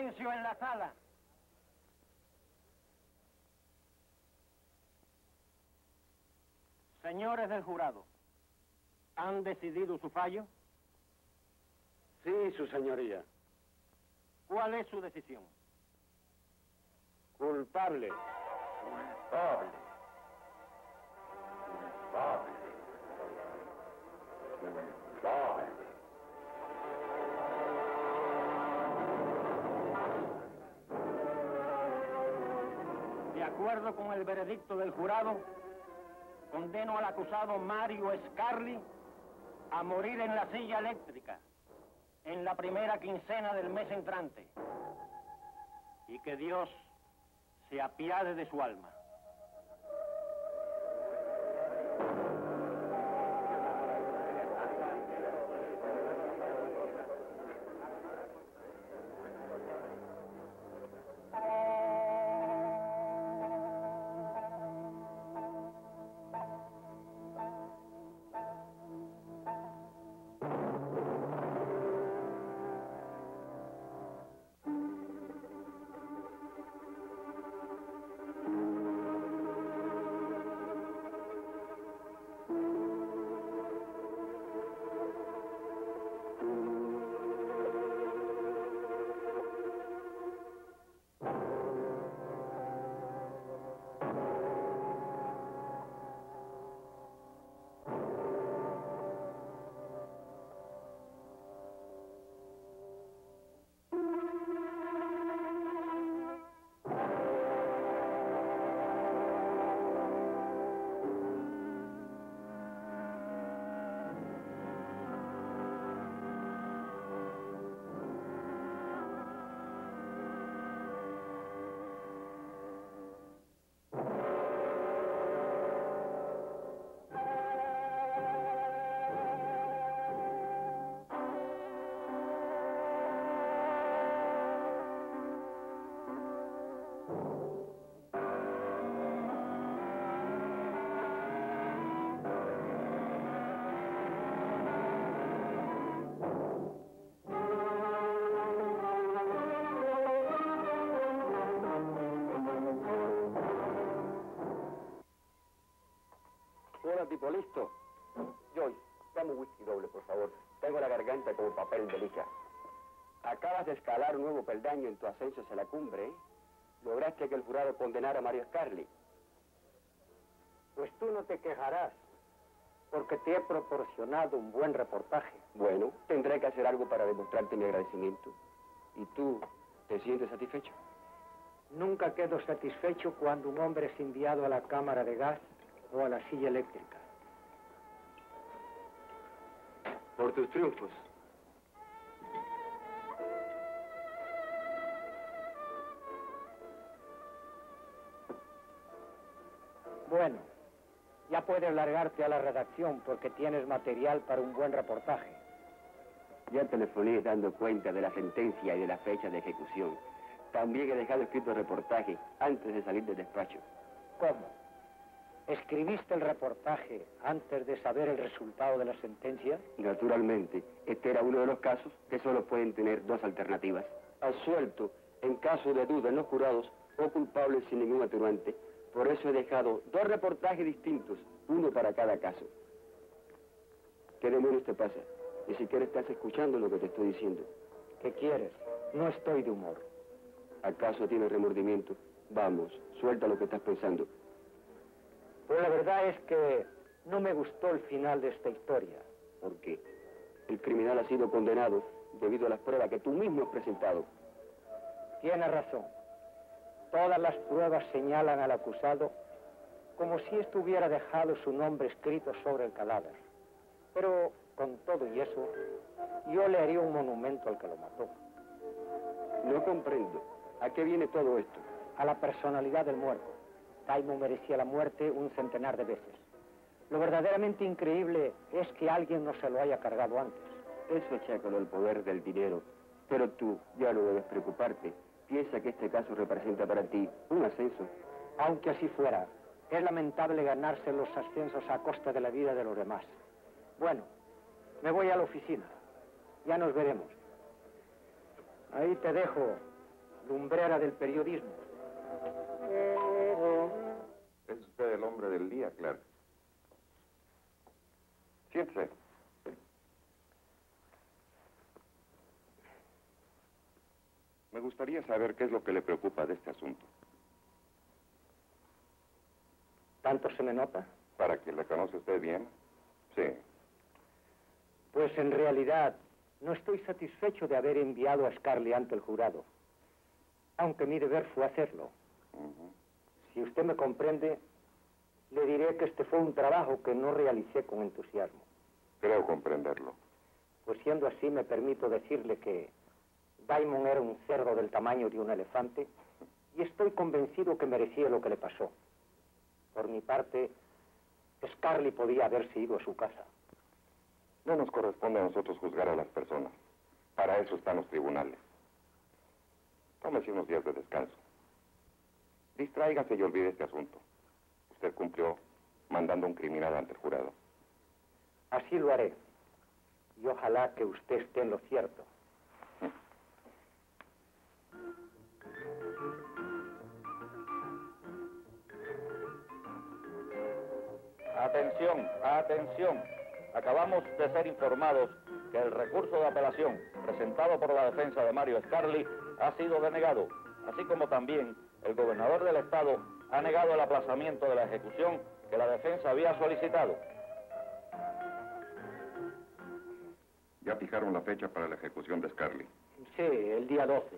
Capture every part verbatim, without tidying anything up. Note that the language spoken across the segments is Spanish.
Silencio en la sala. Señores del jurado, ¿han decidido su fallo? Sí, su señoría. ¿Cuál es su decisión? Culpable. Culpable. Culpable. Culpable. De acuerdo con el veredicto del jurado, condeno al acusado Mario Scarli a morir en la silla eléctrica en la primera quincena del mes entrante. Y que Dios se apiade de su alma. Hola, tipo, listo. Joyce, dame un whisky doble, por favor. Tengo la garganta como papel de lica. Acabas de escalar un nuevo peldaño en tu ascenso hacia la cumbre, ¿eh? Lograste que el jurado condenara a Mario Scarli. Pues tú no te quejarás, porque te he proporcionado un buen reportaje. Bueno, tendré que hacer algo para demostrarte mi agradecimiento. ¿Y tú te sientes satisfecho? Nunca quedo satisfecho cuando un hombre es enviado a la cámara de gas o a la silla eléctrica. Por tus triunfos. Bueno, ya puedes largarte a la redacción porque tienes material para un buen reportaje. Ya telefoné dando cuenta de la sentencia y de la fecha de ejecución. También he dejado escrito el reportaje antes de salir del despacho. ¿Cómo? ¿Escribiste el reportaje antes de saber el resultado de la sentencia? Naturalmente, este era uno de los casos que solo pueden tener dos alternativas. Absuelto en caso de duda en los jurados o culpable sin ningún atenuante. Por eso he dejado dos reportajes distintos, uno para cada caso. ¿Qué demonios te pasa? Ni siquiera estás escuchando lo que te estoy diciendo. ¿Qué quieres? No estoy de humor. ¿Acaso tienes remordimiento? Vamos, suelta lo que estás pensando. Pues la verdad es que no me gustó el final de esta historia. ¿Por qué? El criminal ha sido condenado debido a las pruebas que tú mismo has presentado. Tienes razón. Todas las pruebas señalan al acusado como si estuviera dejado su nombre escrito sobre el cadáver. Pero, con todo y eso, yo le haría un monumento al que lo mató. No comprendo. ¿A qué viene todo esto? A la personalidad del muerto. Taimo merecía la muerte un centenar de veces. Lo verdaderamente increíble es que alguien no se lo haya cargado antes. Eso achácalo al poder del dinero. Pero tú ya no debes preocuparte. Piensa que este caso representa para ti un ascenso. Aunque así fuera, es lamentable ganarse los ascensos a costa de la vida de los demás. Bueno, me voy a la oficina. Ya nos veremos. Ahí te dejo, lumbrera del periodismo. Es usted el hombre del día, Clark. Siéntese. Me gustaría saber qué es lo que le preocupa de este asunto. ¿Tanto se me nota? ¿Para que le conoce usted bien? Sí. Pues en realidad no estoy satisfecho de haber enviado a Scarlett ante el jurado, aunque mi deber fue hacerlo. Uh-huh. Si usted me comprende, le diré que este fue un trabajo que no realicé con entusiasmo. Creo comprenderlo. Pues siendo así, me permito decirle que Diamond era un cerdo del tamaño de un elefante y estoy convencido que merecía lo que le pasó. Por mi parte, Scarlett podía haberse ido a su casa. No nos corresponde a nosotros juzgar a las personas. Para eso están los tribunales. Tómese unos días de descanso. Distráigase y olvide este asunto. Usted cumplió mandando a un criminal ante el jurado. Así lo haré. Y ojalá que usted esté en lo cierto. Atención, atención. Acabamos de ser informados que el recurso de apelación presentado por la defensa de Mario Scarlett ha sido denegado, así como también el gobernador del estado ha negado el aplazamiento de la ejecución que la defensa había solicitado. Ya fijaron la fecha para la ejecución de Scarlett. Sí, el día doce.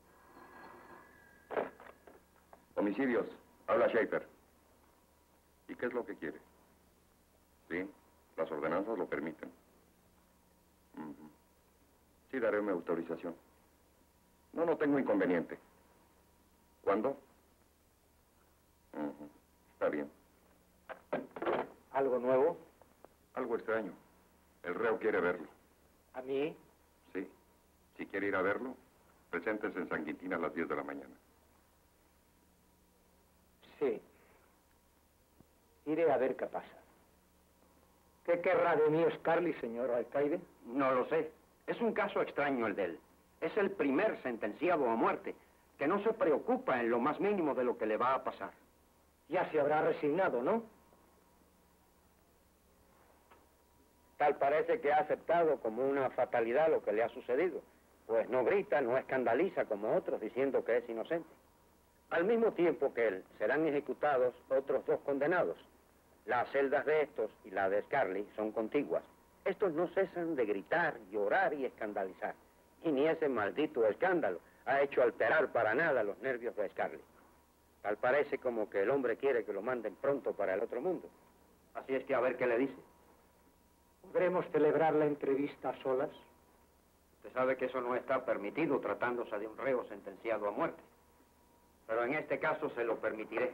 Homicidios. Habla Schaefer. ¿Y qué es lo que quiere? Sí, las ordenanzas lo permiten. Uh-huh. Sí, daré mi autorización. No, no tengo inconveniente. ¿Cuándo? Uh-huh. Está bien. ¿Algo nuevo? Algo extraño. El reo quiere verlo. ¿A mí? Sí. Si quiere ir a verlo, preséntese en San Quintín a las diez de la mañana. Sí. Iré a ver qué pasa. ¿Qué querrá de mí Scarlett, señor alcaide? No lo sé. Es un caso extraño el de él. Es el primer sentenciado a muerte, que no se preocupa en lo más mínimo de lo que le va a pasar. Ya se habrá resignado, ¿no? Tal parece que ha aceptado como una fatalidad lo que le ha sucedido, pues no grita, no escandaliza como otros diciendo que es inocente. Al mismo tiempo que él, serán ejecutados otros dos condenados. Las celdas de estos y la de Scarlett son contiguas. Estos no cesan de gritar, llorar y escandalizar. Y ni ese maldito escándalo ha hecho alterar para nada los nervios de Scarlett. Tal parece como que el hombre quiere que lo manden pronto para el otro mundo. Así es que a ver qué le dice. ¿Podremos celebrar la entrevista a solas? Usted sabe que eso no está permitido tratándose de un reo sentenciado a muerte. Pero en este caso se lo permitiré.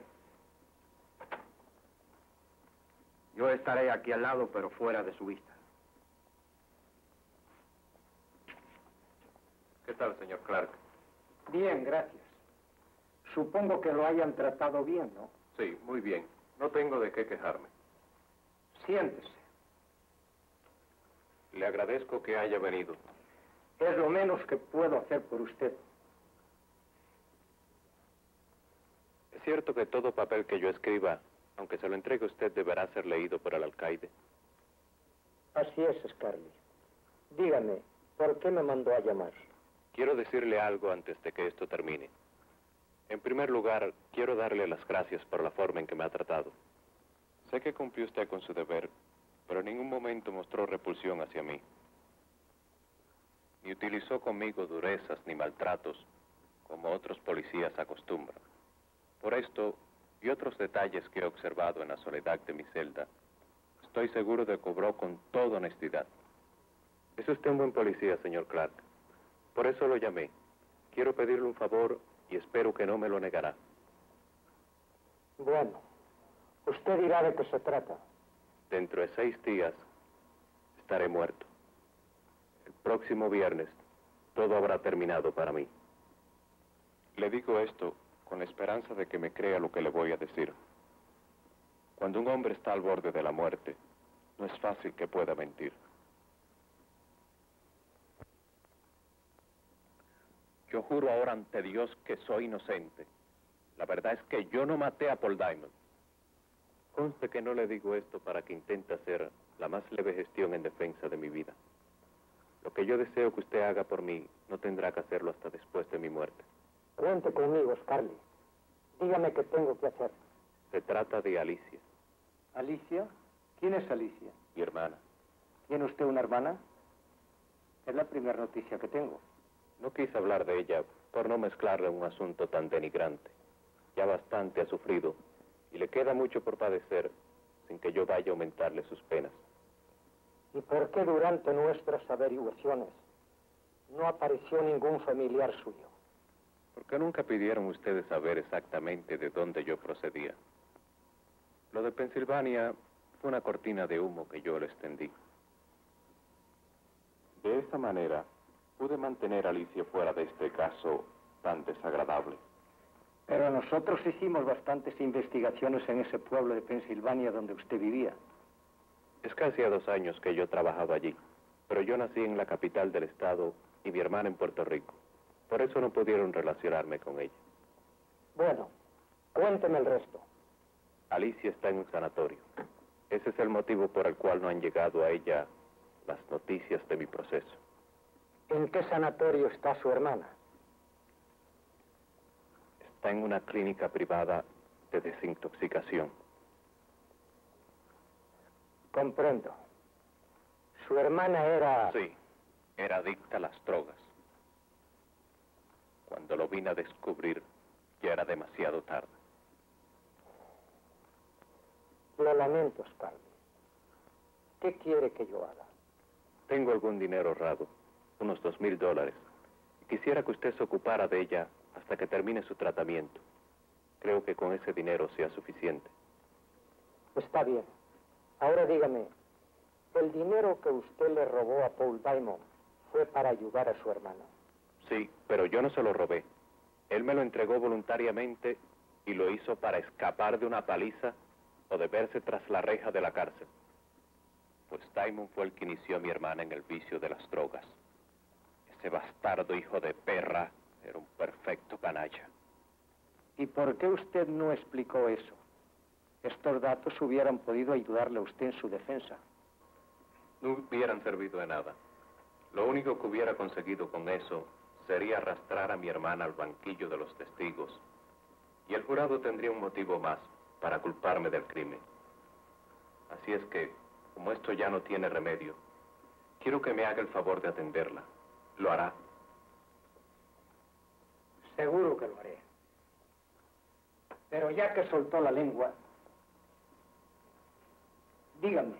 Yo estaré aquí al lado, pero fuera de su vista. ¿Qué tal, señor Clark? Bien, gracias. Supongo que lo hayan tratado bien, ¿no? Sí, muy bien. No tengo de qué quejarme. Siéntese. Le agradezco que haya venido. Es lo menos que puedo hacer por usted. ¿Es cierto que todo papel que yo escriba, aunque se lo entregue a usted, deberá ser leído por el alcaide? Así es, Scarlett. Dígame, ¿por qué me mandó a llamar? Quiero decirle algo antes de que esto termine. En primer lugar, quiero darle las gracias por la forma en que me ha tratado. Sé que cumplió usted con su deber, pero en ningún momento mostró repulsión hacia mí. Ni utilizó conmigo durezas ni maltratos, como otros policías acostumbran. Por esto, y otros detalles que he observado en la soledad de mi celda, estoy seguro de que obró con toda honestidad. Es usted un buen policía, señor Clark. Por eso lo llamé. Quiero pedirle un favor y espero que no me lo negará. Bueno, usted dirá de qué se trata. Dentro de seis días estaré muerto. El próximo viernes todo habrá terminado para mí. Le digo esto con la esperanza de que me crea lo que le voy a decir. Cuando un hombre está al borde de la muerte, no es fácil que pueda mentir. Yo juro ahora ante Dios que soy inocente. La verdad es que yo no maté a Paul Diamond. Conste que no le digo esto para que intente hacer la más leve gestión en defensa de mi vida. Lo que yo deseo que usted haga por mí no tendrá que hacerlo hasta después de mi muerte. Cuente conmigo, Scarly. Dígame qué tengo que hacer. Se trata de Alicia, ¿Alicia? ¿Quién es Alicia? mi hermana. ¿Tiene usted una hermana? Es la primera noticia que tengo. No quise hablar de ella por no mezclarle un asunto tan denigrante. Ya bastante ha sufrido y le queda mucho por padecer sin que yo vaya a aumentarle sus penas. ¿Y por qué durante nuestras averiguaciones no apareció ningún familiar suyo? ¿Por qué nunca pidieron ustedes saber exactamente de dónde yo procedía? Lo de Pensilvania fue una cortina de humo que yo le extendí. De esta manera, pude mantener a Alicia fuera de este caso tan desagradable. Pero nosotros hicimos bastantes investigaciones en ese pueblo de Pensilvania donde usted vivía. Es casi a dos años que yo trabajaba allí, pero yo nací en la capital del estado y mi hermana en Puerto Rico. Por eso no pudieron relacionarme con ella. Bueno, cuénteme el resto. Alicia está en un sanatorio. Ese es el motivo por el cual no han llegado a ella las noticias de mi proceso. ¿En qué sanatorio está su hermana? Está en una clínica privada de desintoxicación. Comprendo. Su hermana era... Sí, era adicta a las drogas. Cuando lo vine a descubrir, ya era demasiado tarde. Lo lamento, Scarly. ¿Qué quiere que yo haga? Tengo algún dinero ahorrado, unos dos mil dólares. Y quisiera que usted se ocupara de ella hasta que termine su tratamiento. Creo que con ese dinero sea suficiente. Está bien. Ahora dígame, ¿el dinero que usted le robó a Paul Diamond fue para ayudar a su hermano? Sí, pero yo no se lo robé. Él me lo entregó voluntariamente y lo hizo para escapar de una paliza o de verse tras la reja de la cárcel. Pues Diamond fue el que inició a mi hermana en el vicio de las drogas. Ese bastardo hijo de perra era un perfecto canalla. ¿Y por qué usted no explicó eso? Estos datos hubieran podido ayudarle a usted en su defensa. No hubieran servido de nada. Lo único que hubiera conseguido con eso sería arrastrar a mi hermana al banquillo de los testigos. Y el jurado tendría un motivo más para culparme del crimen. Así es que, como esto ya no tiene remedio, quiero que me haga el favor de atenderla. ¿Lo hará? Seguro que lo haré. Pero ya que soltó la lengua, dígame,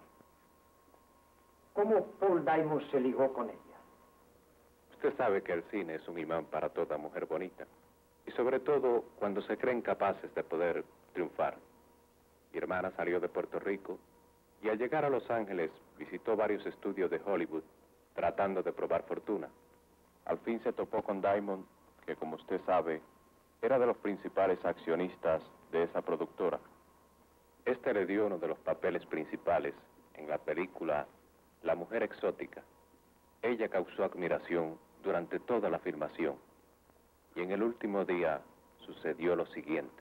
¿cómo Paul Diamond se ligó con ella? Usted sabe que el cine es un imán para toda mujer bonita. Y sobre todo cuando se creen capaces de poder triunfar. Mi hermana salió de Puerto Rico y al llegar a Los Ángeles visitó varios estudios de Hollywood tratando de probar fortuna. Al fin se topó con Diamond, que como usted sabe, era de los principales accionistas de esa productora. Este le dio uno de los papeles principales en la película La Mujer Exótica. Ella causó admiración durante toda la filmación. Y en el último día sucedió lo siguiente.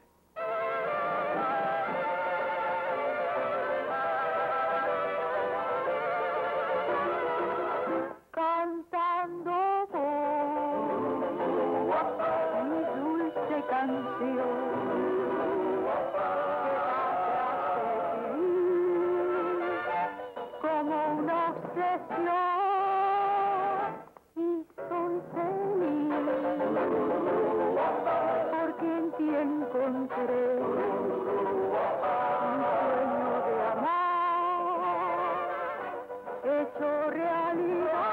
Cantando voy, mi dulce canción. Como una obsesión y son feliz porque en ti encontré un sueño de amar hecho realidad,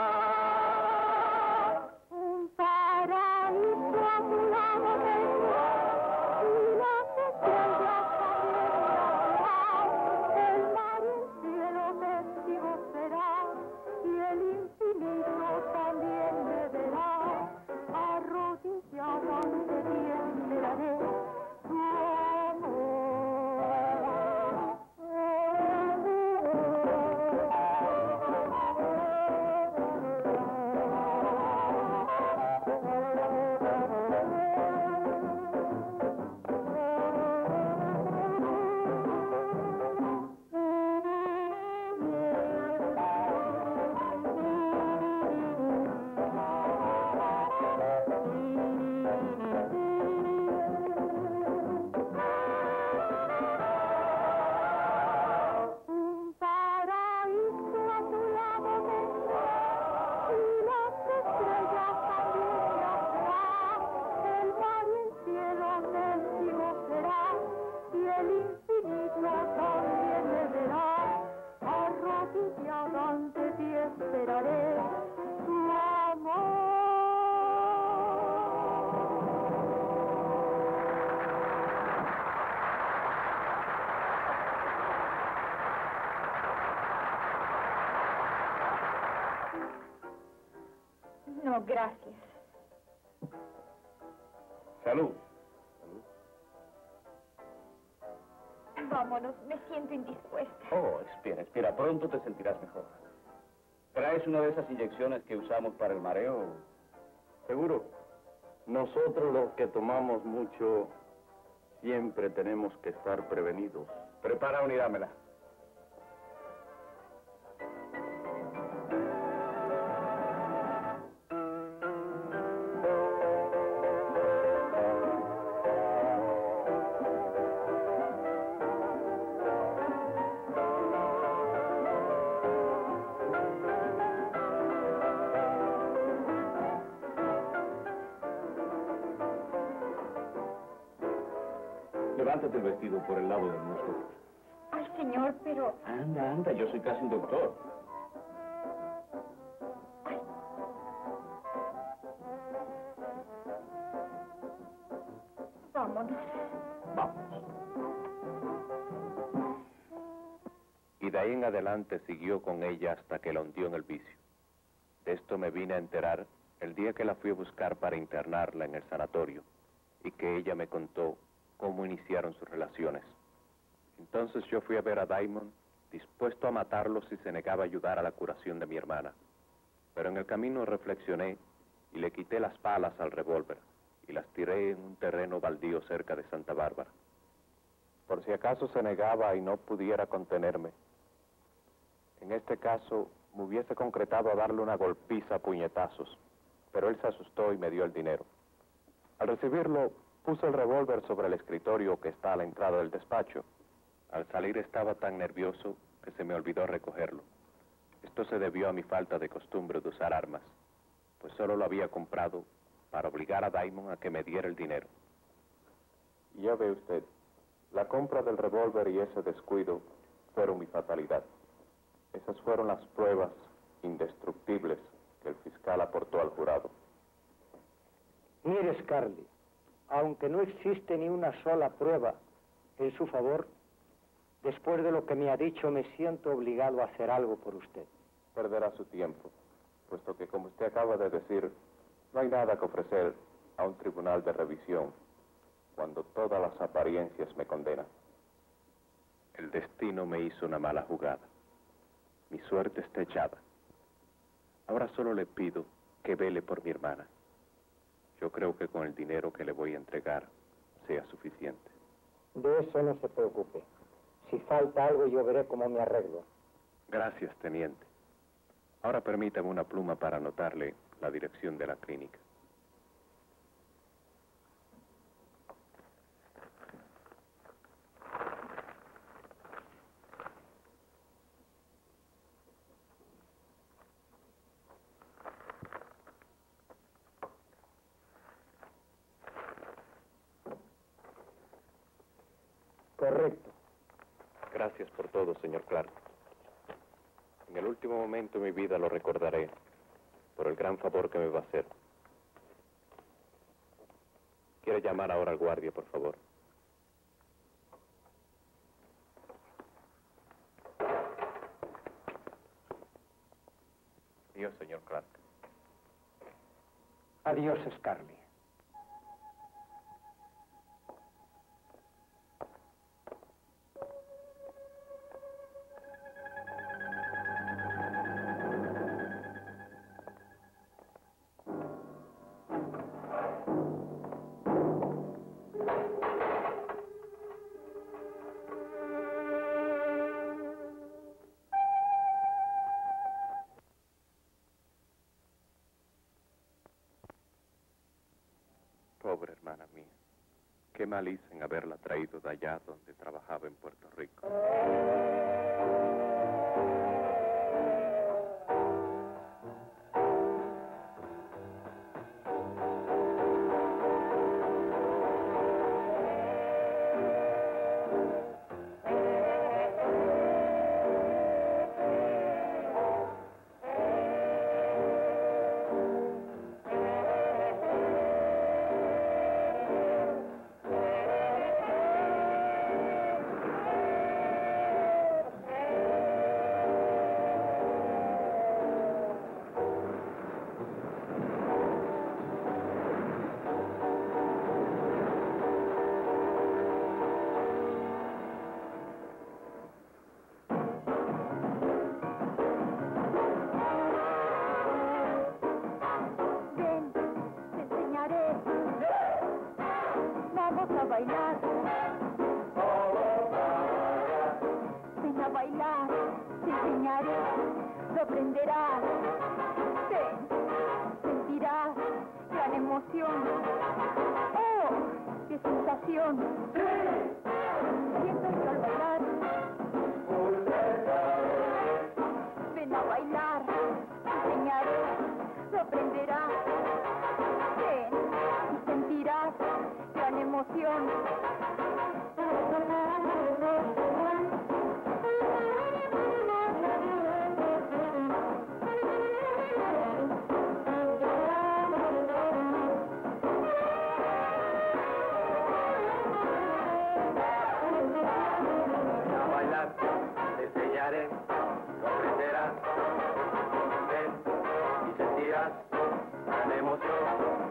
un paraíso a tu lado tengo y las estrellas también el mar y el cielo testigo será y el infinito también me verá, arrodillado ante ti esperaré tu amor. Salud. Vámonos, me siento indispuesta. Oh, espera, espera, pronto te sentirás mejor. ¿Traes una de esas inyecciones que usamos para el mareo? Seguro. Nosotros los que tomamos mucho, siempre tenemos que estar prevenidos. Prepara una y dámela. Levántate el vestido por el lado del muslo. Ay, señor, pero... Anda, anda, yo soy casi un doctor. Ay. Vámonos. Vamos. Y de ahí en adelante siguió con ella hasta que la hundió en el vicio. De esto me vine a enterar el día que la fui a buscar para internarla en el sanatorio y que ella me contó cómo iniciaron sus relaciones. Entonces yo fui a ver a Diamond, dispuesto a matarlo si se negaba a ayudar a la curación de mi hermana. Pero en el camino reflexioné y le quité las balas al revólver y las tiré en un terreno baldío cerca de Santa Bárbara. Por si acaso se negaba y no pudiera contenerme. En este caso, me hubiese concretado a darle una golpiza a puñetazos, pero él se asustó y me dio el dinero. Al recibirlo, puse el revólver sobre el escritorio que está a la entrada del despacho. Al salir estaba tan nervioso que se me olvidó recogerlo. Esto se debió a mi falta de costumbre de usar armas, pues solo lo había comprado para obligar a Diamond a que me diera el dinero. Y ya ve usted, la compra del revólver y ese descuido fueron mi fatalidad. Esas fueron las pruebas indestructibles que el fiscal aportó al jurado. Mire, Scarly, aunque no existe ni una sola prueba en su favor, después de lo que me ha dicho, me siento obligado a hacer algo por usted. Perderá su tiempo, puesto que, como usted acaba de decir, no hay nada que ofrecer a un tribunal de revisión cuando todas las apariencias me condenan. El destino me hizo una mala jugada. Mi suerte está echada. Ahora solo le pido que vele por mi hermana. Yo creo que con el dinero que le voy a entregar sea suficiente. De eso no se preocupe. Si falta algo, yo veré cómo me arreglo. Gracias, teniente. Ahora permítame una pluma para anotarle la dirección de la clínica. Correcto. Gracias por todo, señor Clark. En el último momento de mi vida lo recordaré por el gran favor que me va a hacer. ¿Quiere llamar ahora al guardia, por favor? Adiós, señor Clark. Adiós, Scarly. Pobre hermana mía. Qué mal hice en haberla traído de allá donde trabajaba en Puerto Rico. Vamos a bailar. Todos a bailar. Ven a bailar, te enseñaré, lo aprenderás. Ven, sentirás gran emoción. ¡Oh, qué sensación! Sientes que al bailar. Usted sabe. Ven a bailar, te enseñaré, lo aprenderás. Ven y sentirás gran emoción. Te enseñaré, lo aprenderás, ven y sentirás gran emoción.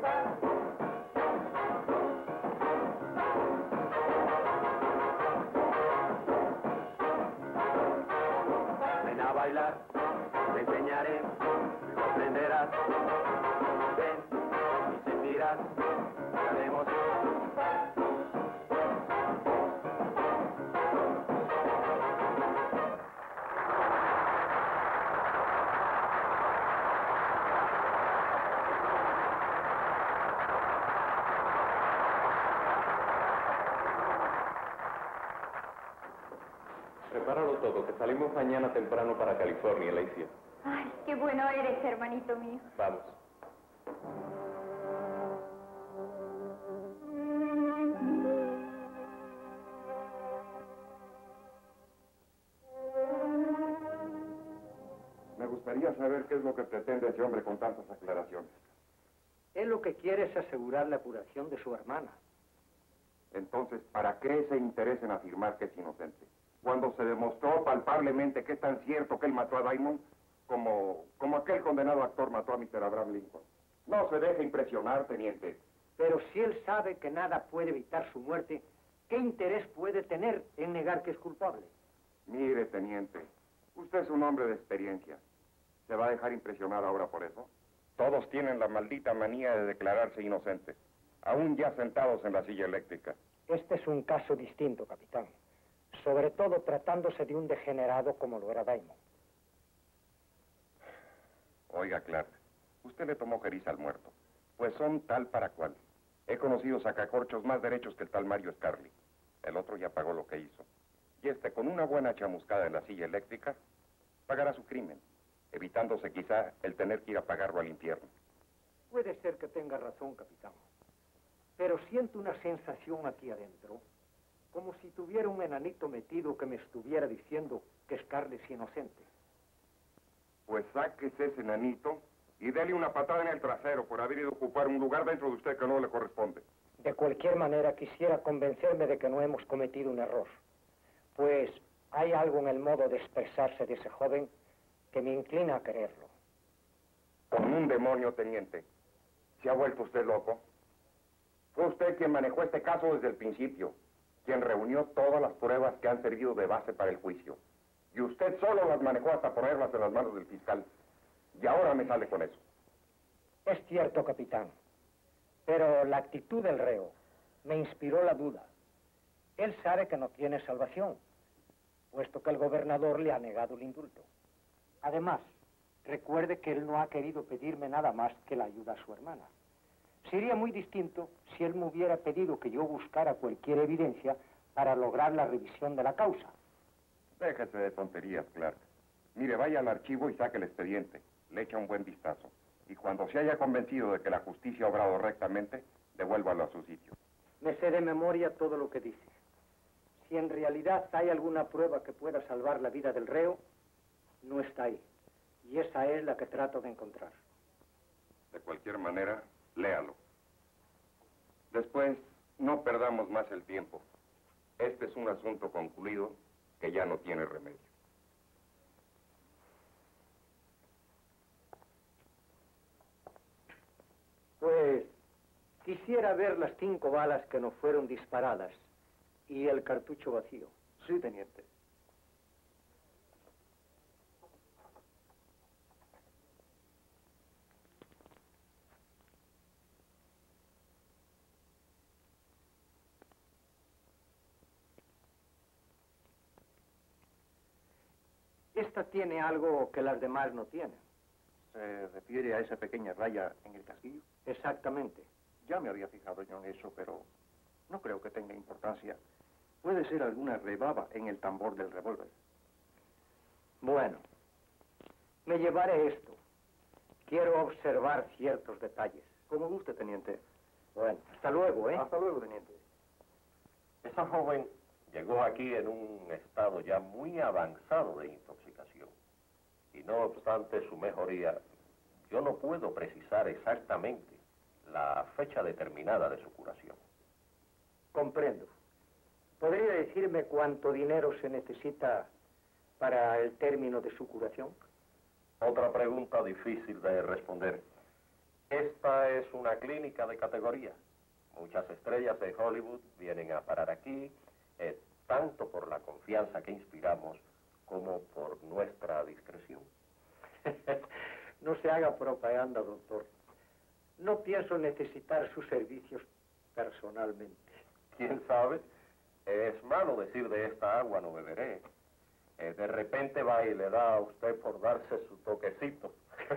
Ven a bailar, te enseñaré, lo aprenderás, ven y sentirás gran emoción. Prepáralo todo, que salimos mañana temprano para California, Alicia. Ay, qué bueno eres, hermanito mío. Vamos. Me gustaría saber qué es lo que pretende ese hombre con tantas aclaraciones. Él lo que quiere es asegurar la apuración de su hermana. Entonces, ¿para qué ese interés en afirmar que es inocente? Cuando se demostró palpablemente que es tan cierto que él mató a Diamond como, como aquel condenado actor mató a mister Abraham Lincoln. No se deje impresionar, teniente. Pero si él sabe que nada puede evitar su muerte, ¿qué interés puede tener en negar que es culpable? Mire, teniente, usted es un hombre de experiencia. ¿Se va a dejar impresionar ahora por eso? Todos tienen la maldita manía de declararse inocentes, aún ya sentados en la silla eléctrica. Este es un caso distinto, capitán. Sobre todo tratándose de un degenerado como lo era Diamond. Oiga, Clark, usted le tomó jeriza al muerto. Pues son tal para cual. He conocido sacacorchos más derechos que el tal Mario Scarli. El otro ya pagó lo que hizo. Y este, con una buena chamuscada en la silla eléctrica, pagará su crimen, evitándose quizá el tener que ir a pagarlo al infierno. Puede ser que tenga razón, capitán. Pero siento una sensación aquí adentro, como si tuviera un enanito metido que me estuviera diciendo que Scarli es inocente. Pues sáquese ese enanito y dele una patada en el trasero por haber ido a ocupar un lugar dentro de usted que no le corresponde. De cualquier manera, quisiera convencerme de que no hemos cometido un error. Pues hay algo en el modo de expresarse de ese joven que me inclina a quererlo. Con un demonio, teniente. ¿Se ha vuelto usted loco? Fue usted quien manejó este caso desde el principio, quien reunió todas las pruebas que han servido de base para el juicio. Y usted solo las manejó hasta ponerlas en las manos del fiscal. Y ahora me sale con eso. Es cierto, capitán. Pero la actitud del reo me inspiró la duda. Él sabe que no tiene salvación, puesto que el gobernador le ha negado el indulto. Además, recuerde que él no ha querido pedirme nada más que la ayuda a su hermana. Sería muy distinto si él me hubiera pedido que yo buscara cualquier evidencia para lograr la revisión de la causa. Déjese de tonterías, Clark. Mire, vaya al archivo y saque el expediente. Le echa un buen vistazo. Y cuando se haya convencido de que la justicia ha obrado rectamente, devuélvalo a su sitio. Me sé de memoria todo lo que dice. Si en realidad hay alguna prueba que pueda salvar la vida del reo, no está ahí. Y esa es la que trato de encontrar. De cualquier manera, léalo. Después, no perdamos más el tiempo. Este es un asunto concluido que ya no tiene remedio. Pues quisiera ver las cinco balas que no fueron disparadas y el cartucho vacío. Sí, teniente. Esta tiene algo que las demás no tienen. ¿Se refiere a esa pequeña raya en el casquillo? Exactamente. Ya me había fijado yo en eso, pero no creo que tenga importancia. Puede ser alguna rebaba en el tambor del revólver. Bueno, me llevaré esto. Quiero observar ciertos detalles. Como guste, teniente. Bueno, hasta luego, ¿eh? Hasta luego, teniente. Esa joven llegó aquí en un estado ya muy avanzado de intoxicación. Y no obstante su mejoría, yo no puedo precisar exactamente la fecha determinada de su curación. Comprendo. ¿Podría decirme cuánto dinero se necesita para el término de su curación? Otra pregunta difícil de responder. Esta es una clínica de categoría. Muchas estrellas de Hollywood vienen a parar aquí, eh, tanto por la confianza que inspiramos como por nuestra discreción. No se haga propaganda, doctor. No pienso necesitar sus servicios personalmente. ¿Quién sabe? Es malo decir de esta agua no beberé. Eh, de repente va y le da a usted por darse su toquecito.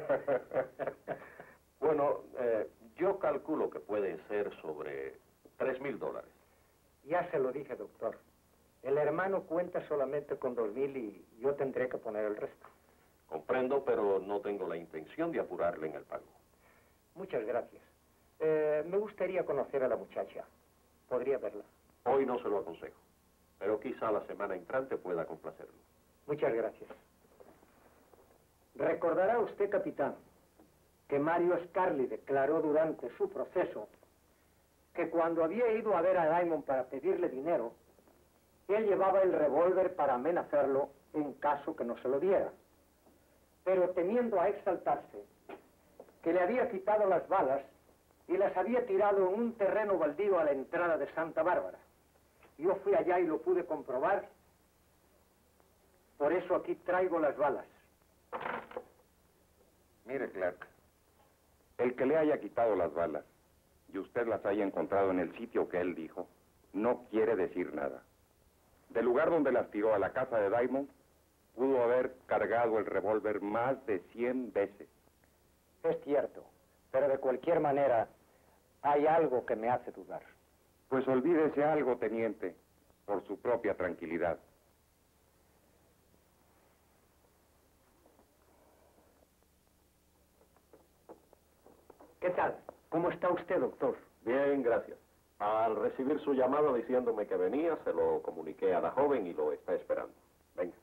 Bueno, eh, yo calculo que pueden ser sobre tres mil dólares. Ya se lo dije, doctor. El hermano cuenta solamente con dos mil y yo tendré que poner el resto. Comprendo, pero no tengo la intención de apurarle en el pago. Muchas gracias. Eh, me gustaría conocer a la muchacha. ¿Podría verla? Hoy no se lo aconsejo, pero quizá la semana entrante pueda complacerlo. Muchas gracias. Recordará usted, capitán, que Mario Scarli declaró durante su proceso que cuando había ido a ver a Diamond para pedirle dinero, él llevaba el revólver para amenazarlo en caso que no se lo diera. Pero temiendo a exaltarse, que le había quitado las balas y las había tirado en un terreno baldío a la entrada de Santa Bárbara. Yo fui allá y lo pude comprobar. Por eso aquí traigo las balas. Mire, Clark, el que le haya quitado las balas y usted las haya encontrado en el sitio que él dijo, no quiere decir nada. Del lugar donde las tiró a la casa de Diamond, pudo haber cargado el revólver más de cien veces. Es cierto, pero de cualquier manera hay algo que me hace dudar. Pues olvídese algo, teniente, por su propia tranquilidad. ¿Qué tal? ¿Cómo está usted, doctor? Bien, gracias. Al recibir su llamado diciéndome que venía, se lo comuniqué a la joven y lo está esperando. Venga.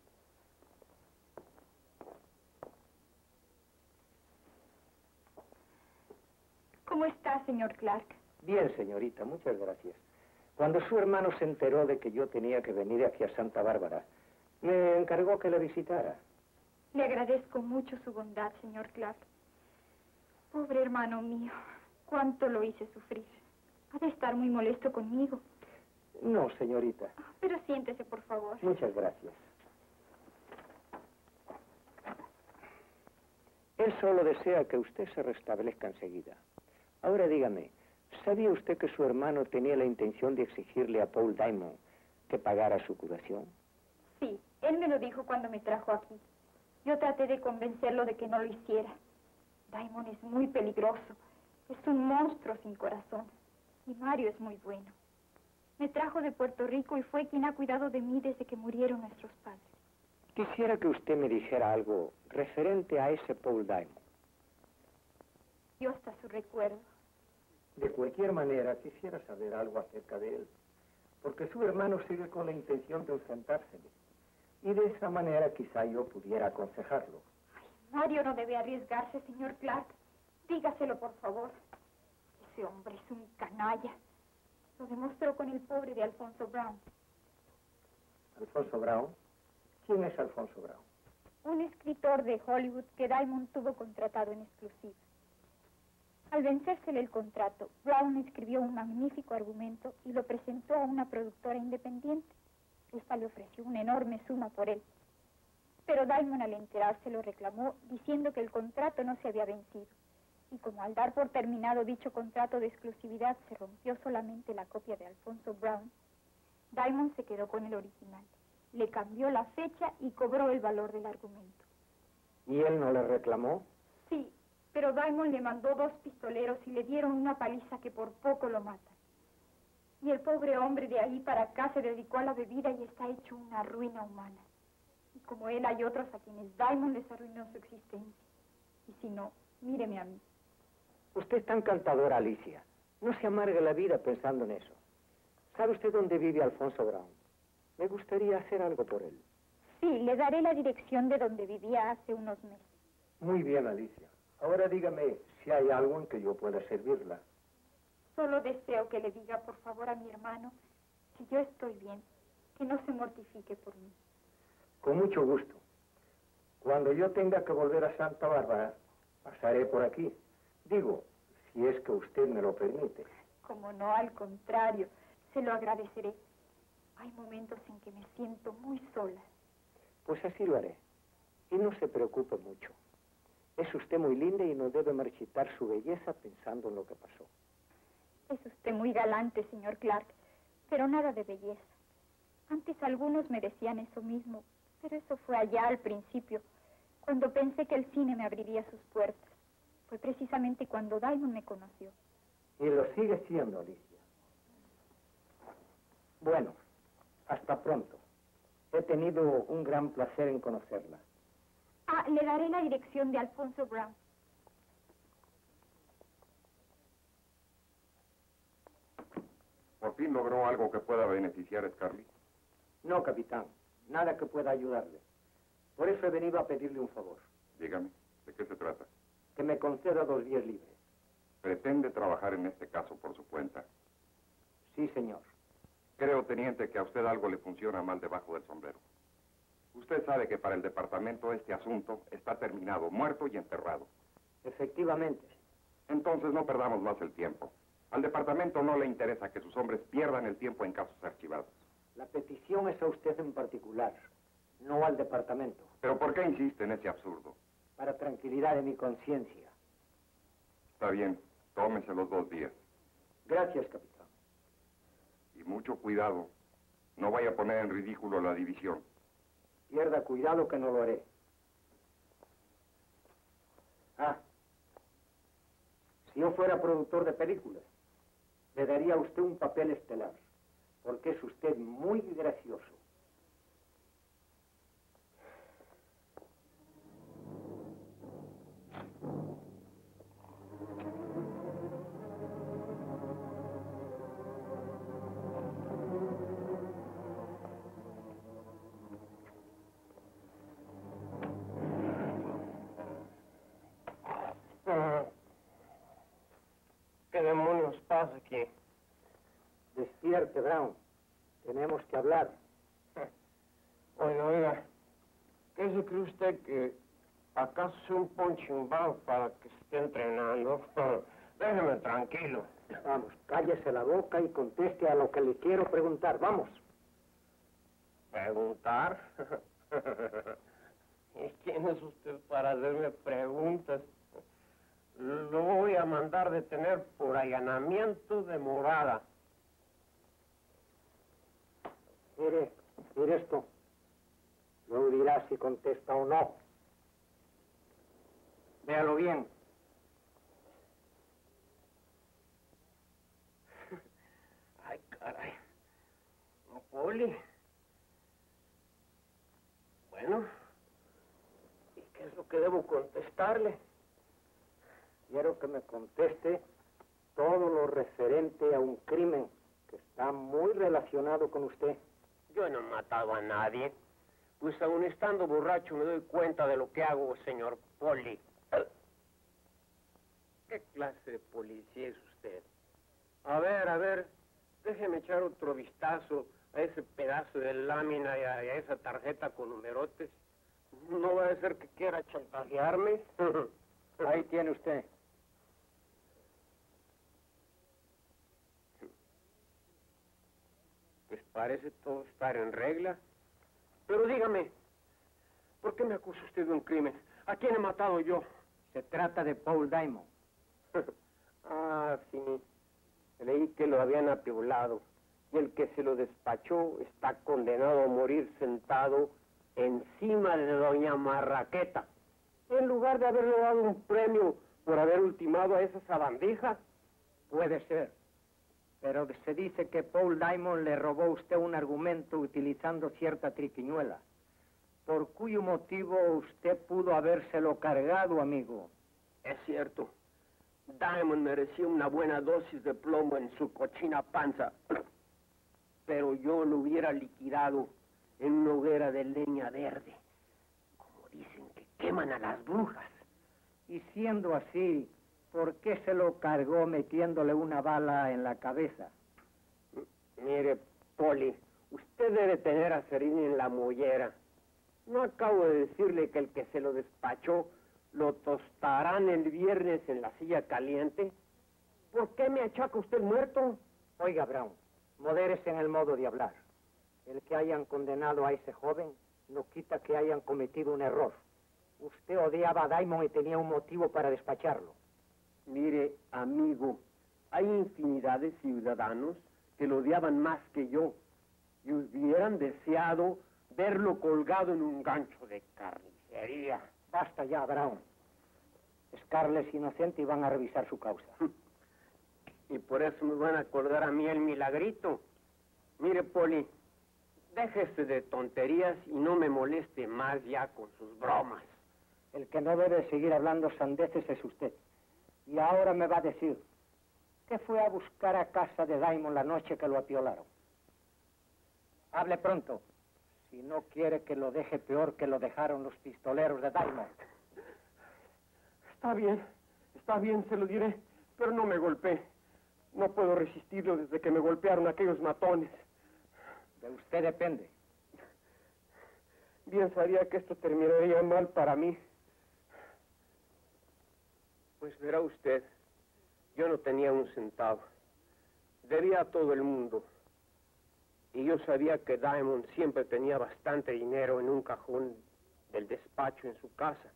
¿Cómo está, señor Clark? Bien, señorita, muchas gracias. Cuando su hermano se enteró de que yo tenía que venir aquí a Santa Bárbara, me encargó que le visitara. Le agradezco mucho su bondad, señor Clark. Pobre hermano mío, cuánto lo hice sufrir. Ha de estar muy molesto conmigo. No, señorita. Pero siéntese, por favor. Muchas gracias. Él solo desea que usted se restablezca enseguida. Ahora dígame, ¿sabía usted que su hermano tenía la intención de exigirle a Paul Diamond que pagara su curación? Sí, él me lo dijo cuando me trajo aquí. Yo traté de convencerlo de que no lo hiciera. Diamond es muy peligroso. Es un monstruo sin corazón. Y Mario es muy bueno. Me trajo de Puerto Rico y fue quien ha cuidado de mí desde que murieron nuestros padres. Quisiera que usted me dijera algo referente a ese Paul Diamond. Yo hasta su recuerdo. De cualquier manera, quisiera saber algo acerca de él, porque su hermano sigue con la intención de ausentársele. Y de esa manera quizá yo pudiera aconsejarlo. Ay, Mario no debe arriesgarse, señor Clark. Dígaselo, por favor. Ese hombre es un canalla. Lo demostró con el pobre de Alfonso Brown. ¿Alfonso Brown? ¿Quién es Alfonso Brown? Un escritor de Hollywood que Diamond tuvo contratado en exclusiva. Al vencérsele el contrato, Brown escribió un magnífico argumento y lo presentó a una productora independiente. Esta le ofreció una enorme suma por él. Pero Diamond, al enterarse, lo reclamó, diciendo que el contrato no se había vencido. Y como al dar por terminado dicho contrato de exclusividad se rompió solamente la copia de Alfonso Brown, Diamond se quedó con el original. Le cambió la fecha y cobró el valor del argumento. ¿Y él no le reclamó? Sí, pero Diamond le mandó dos pistoleros y le dieron una paliza que por poco lo matan. Y el pobre hombre de ahí para acá se dedicó a la bebida y está hecho una ruina humana. Y como él hay otros a quienes Diamond les arruinó su existencia. Y si no, míreme a mí. Usted es tan encantadora, Alicia. No se amargue la vida pensando en eso. ¿Sabe usted dónde vive Alfonso Brown? Me gustaría hacer algo por él. Sí, le daré la dirección de donde vivía hace unos meses. Muy bien, Alicia. Ahora dígame si hay algo en que yo pueda servirla. Solo deseo que le diga, por favor, a mi hermano, que yo estoy bien, que no se mortifique por mí. Con mucho gusto. Cuando yo tenga que volver a Santa Bárbara, pasaré por aquí. Digo, si es que usted me lo permite. Como no, al contrario, se lo agradeceré. Hay momentos en que me siento muy sola. Pues así lo haré. Y no se preocupe mucho. Es usted muy linda y no debe marchitar su belleza pensando en lo que pasó. Es usted muy galante, señor Clark, pero nada de belleza. Antes algunos me decían eso mismo, pero eso fue allá al principio, cuando pensé que el cine me abriría sus puertas. Fue precisamente cuando Diamond me conoció. Y lo sigue siendo, Alicia. Bueno, hasta pronto. He tenido un gran placer en conocerla. Ah, le daré la dirección de Alfonso Brown. ¿Por fin logró algo que pueda beneficiar a Scarly? No, capitán. Nada que pueda ayudarle. Por eso he venido a pedirle un favor. Dígame, ¿de qué se trata? Que me conceda dos días libres. ¿Pretende trabajar en este caso por su cuenta? Sí, señor. Creo, teniente, que a usted algo le funciona mal debajo del sombrero. Usted sabe que para el departamento este asunto está terminado, muerto y enterrado. Efectivamente. Entonces no perdamos más el tiempo. Al departamento no le interesa que sus hombres pierdan el tiempo en casos archivados. La petición es a usted en particular, no al departamento. ¿Pero por qué insiste en ese absurdo? Para tranquilidad de mi conciencia. Está bien, tómese los dos días. Gracias, capitán. Y mucho cuidado. No vaya a poner en ridículo la división. Pierda cuidado que no lo haré. Ah. Si yo fuera productor de películas, le daría a usted un papel estelar, porque es usted muy gracioso. ¿Qué demonios pasa aquí? Despierte, Brown. Tenemos que hablar. Oiga, oiga, ¿qué se cree usted que acaso es un punching bag para que esté entrenando? Déjeme tranquilo. Vamos, cállese la boca y conteste a lo que le quiero preguntar. Vamos. ¿Preguntar? ¿Y quién es usted para hacerme preguntas? Lo voy a mandar detener por allanamiento de morada. Mire, mire esto. Luego dirá si contesta o no. Véalo bien. Ay, caray. ¿No, Poli? Bueno, ¿y qué es lo que debo contestarle? Quiero que me conteste todo lo referente a un crimen que está muy relacionado con usted. Yo no he matado a nadie. Pues aun estando borracho me doy cuenta de lo que hago, señor Poli. ¿Qué clase de policía es usted? A ver, a ver, déjeme echar otro vistazo a ese pedazo de lámina y a, y a esa tarjeta con numerotes. No va a ser que quiera chantajearme. Ahí tiene usted. Pues parece todo estar en regla. Pero dígame, ¿por qué me acusa usted de un crimen? ¿A quién he matado yo? Se trata de Paul Diamond. Ah, sí. Leí que lo habían apiolado. y el que se lo despachó está condenado a morir sentado encima de doña Marraqueta, en lugar de haberle dado un premio por haber ultimado a esa sabandija. Puede ser, pero se dice que Paul Diamond le robó a usted un argumento utilizando cierta triquiñuela, por cuyo motivo usted pudo habérselo cargado, amigo. Es cierto. Diamond merecía una buena dosis de plomo en su cochina panza, pero yo lo hubiera liquidado en una hoguera de leña verde, como dicen que queman a las brujas. Y siendo así, ¿por qué se lo cargó metiéndole una bala en la cabeza? Mire, Poli, usted debe tener a Serini en la mollera. ¿No acabo de decirle que el que se lo despachó lo tostarán el viernes en la silla caliente? ¿Por qué me achaca usted muerto? Oiga, Brown, modérese en el modo de hablar. El que hayan condenado a ese joven no quita que hayan cometido un error. Usted odiaba a Diamond y tenía un motivo para despacharlo. Mire, amigo, hay infinidad de ciudadanos que lo odiaban más que yo y hubieran deseado verlo colgado en un gancho de carnicería. Basta ya, Brown. Scarlett es inocente y van a revisar su causa. Y por eso me van a colgar a mí el milagrito. Mire, Poli, déjese de tonterías y no me moleste más ya con sus bromas. El que no debe seguir hablando sandeces es usted. Y ahora me va a decir, ¿qué fue a buscar a casa de Diamond la noche que lo apiolaron? Hable pronto, si no quiere que lo deje peor que lo dejaron los pistoleros de Diamond. Está bien, está bien, se lo diré, pero no me golpeé. No puedo resistirlo desde que me golpearon aquellos matones. De usted depende. Bien sabía que esto terminaría mal para mí. Pues verá usted, yo no tenía un centavo. Debía a todo el mundo. Y yo sabía que Diamond siempre tenía bastante dinero en un cajón del despacho en su casa,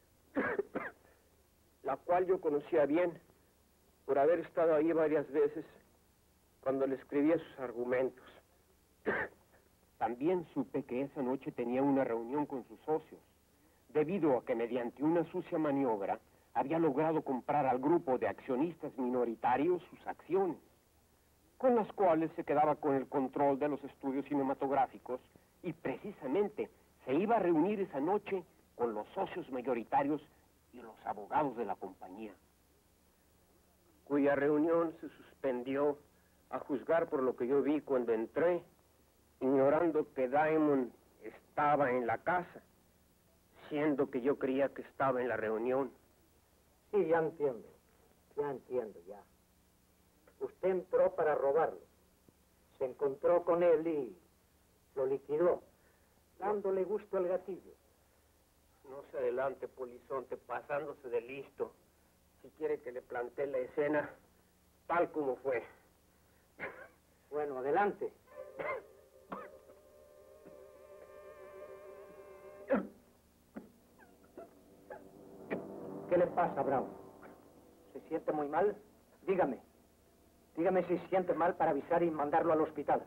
la cual yo conocía bien por haber estado ahí varias veces cuando le escribía sus argumentos. También supe que esa noche tenía una reunión con sus socios, debido a que mediante una sucia maniobra había logrado comprar al grupo de accionistas minoritarios sus acciones, con las cuales se quedaba con el control de los estudios cinematográficos y precisamente se iba a reunir esa noche con los socios mayoritarios y los abogados de la compañía, cuya reunión se suspendió a juzgar por lo que yo vi cuando entré, ignorando que Diamond estaba en la casa, siendo que yo creía que estaba en la reunión. Sí, ya entiendo, ya entiendo, ya. Usted entró para robarlo, se encontró con él y lo liquidó, dándole gusto al gatillo. No se adelante, polizonte, pasándose de listo. Si quiere que le plantee la escena tal como fue. Bueno, adelante. ¿Qué le pasa, Brown? ¿Se siente muy mal? Dígame. Dígame si se siente mal para avisar y mandarlo al hospital.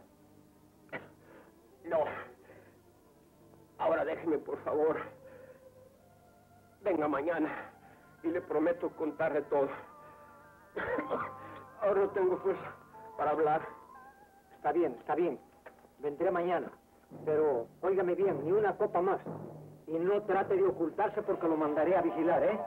No. Ahora déjeme, por favor. Venga mañana y le prometo contarle todo. Ahora no tengo fuerza para hablar. Está bien, está bien. Vendré mañana. Pero, óigame bien, ni una copa más. Y no trate de ocultarse porque lo mandaré a vigilar, ¿eh?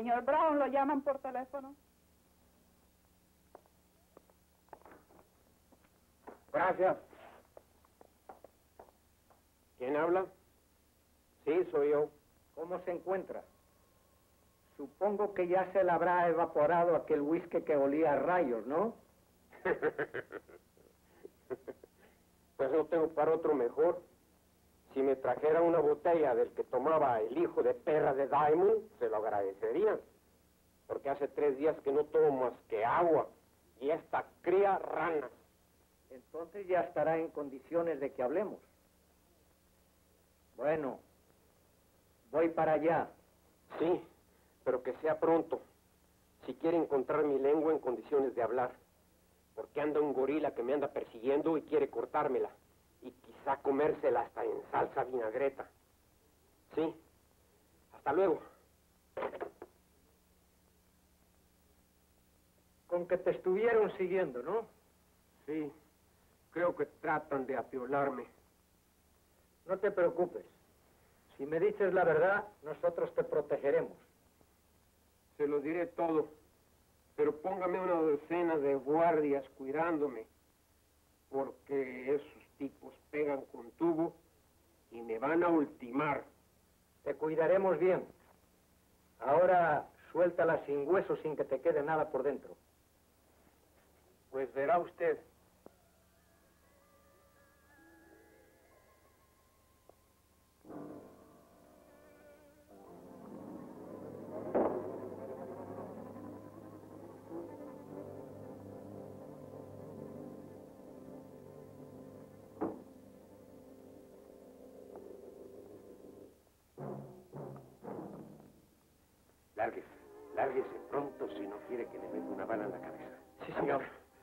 Señor Brown, lo llaman por teléfono. Gracias. ¿Quién habla? Sí, soy yo. ¿Cómo se encuentra? Supongo que ya se le habrá evaporado aquel whisky que olía a rayos, ¿no? Pues no tengo para otro mejor. Si me trajera una botella del que tomaba el hijo de perra de Diamond, se lo agradecería. Porque hace tres días que no tomo más que agua y esta cría ranas. Entonces ya estará en condiciones de que hablemos. Bueno, voy para allá. Sí, pero que sea pronto. Si quiere encontrar mi lengua en condiciones de hablar. Porque anda un gorila que me anda persiguiendo y quiere cortármela. Y quizá comérsela hasta en salsa vinagreta. Sí. Hasta luego. Con que te estuvieron siguiendo, ¿no? Sí. Creo que tratan de apiolarme. No te preocupes. Si me dices la verdad, nosotros te protegeremos. Se lo diré todo. Pero póngame una docena de guardias cuidándome. Porque esos tipos pegan con tubo y me van a ultimar. Te cuidaremos bien. Ahora suéltala sin hueso, sin que te quede nada por dentro. Pues verá usted. Lárguese, lárguese pronto si no quiere que le meta una bala en la cabeza. Sí, señor.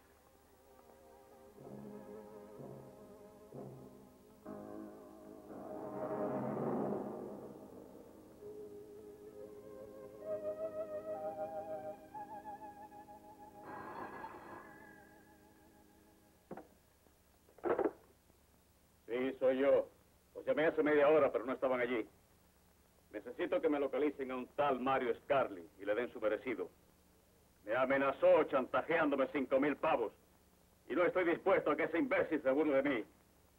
Sí, soy yo. Los llamé hace media hora, pero no estaban allí. Necesito que me localicen a un tal Mario Scarli y le den su merecido. Me amenazó chantajeándome cinco mil pavos. Y no estoy dispuesto a que ese imbécil se burle de mí.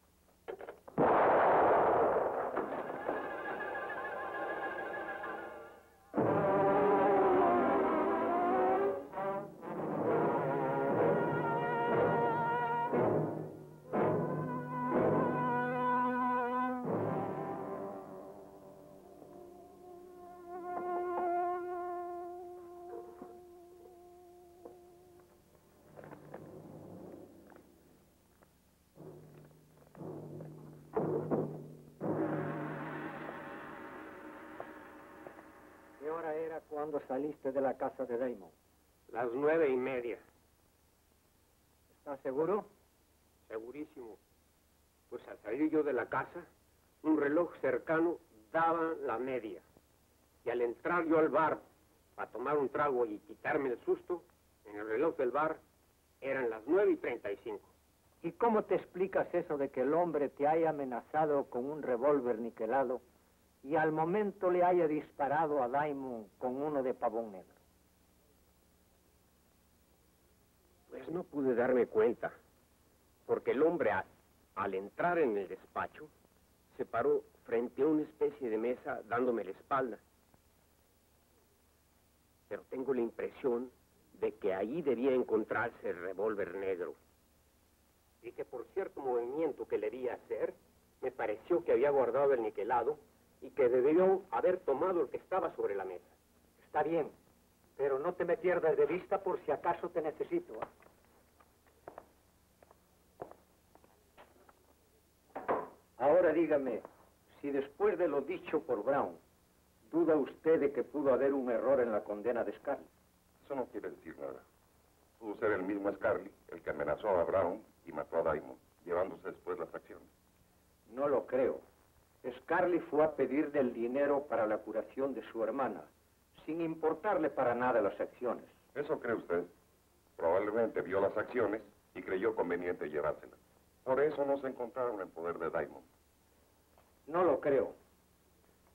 ¿Qué hora era cuando saliste de la casa de Damon? Las nueve y media. ¿Estás seguro? Segurísimo. Pues al salir yo de la casa, un reloj cercano daba la media. Y al entrar yo al bar para tomar un trago y quitarme el susto, en el reloj del bar eran las nueve y treinta y cinco. ¿Y cómo te explicas eso de que el hombre te haya amenazado con un revólver niquelado y al momento le haya disparado a Diamond con uno de pavón negro? Pues no pude darme cuenta, porque el hombre a, al entrar en el despacho se paró frente a una especie de mesa dándome la espalda. Pero tengo la impresión de que ahí debía encontrarse el revólver negro. Y que por cierto movimiento que le vi hacer, me pareció que había guardado el niquelado y que debió haber tomado el que estaba sobre la mesa. Está bien, pero no te me pierdas de vista por si acaso te necesito. ¿eh? Ahora dígame, si después de lo dicho por Brown, ¿duda usted de que pudo haber un error en la condena de Scarli? Eso no quiere decir nada. Pudo ser el mismo Scarli el que amenazó a Brown y mató a Diamond, llevándose después las acciones. No lo creo. Scarli fue a pedirle el dinero para la curación de su hermana, sin importarle para nada las acciones. ¿Eso cree usted? Probablemente vio las acciones y creyó conveniente llevárselas. Por eso no se encontraron en poder de Diamond. No lo creo.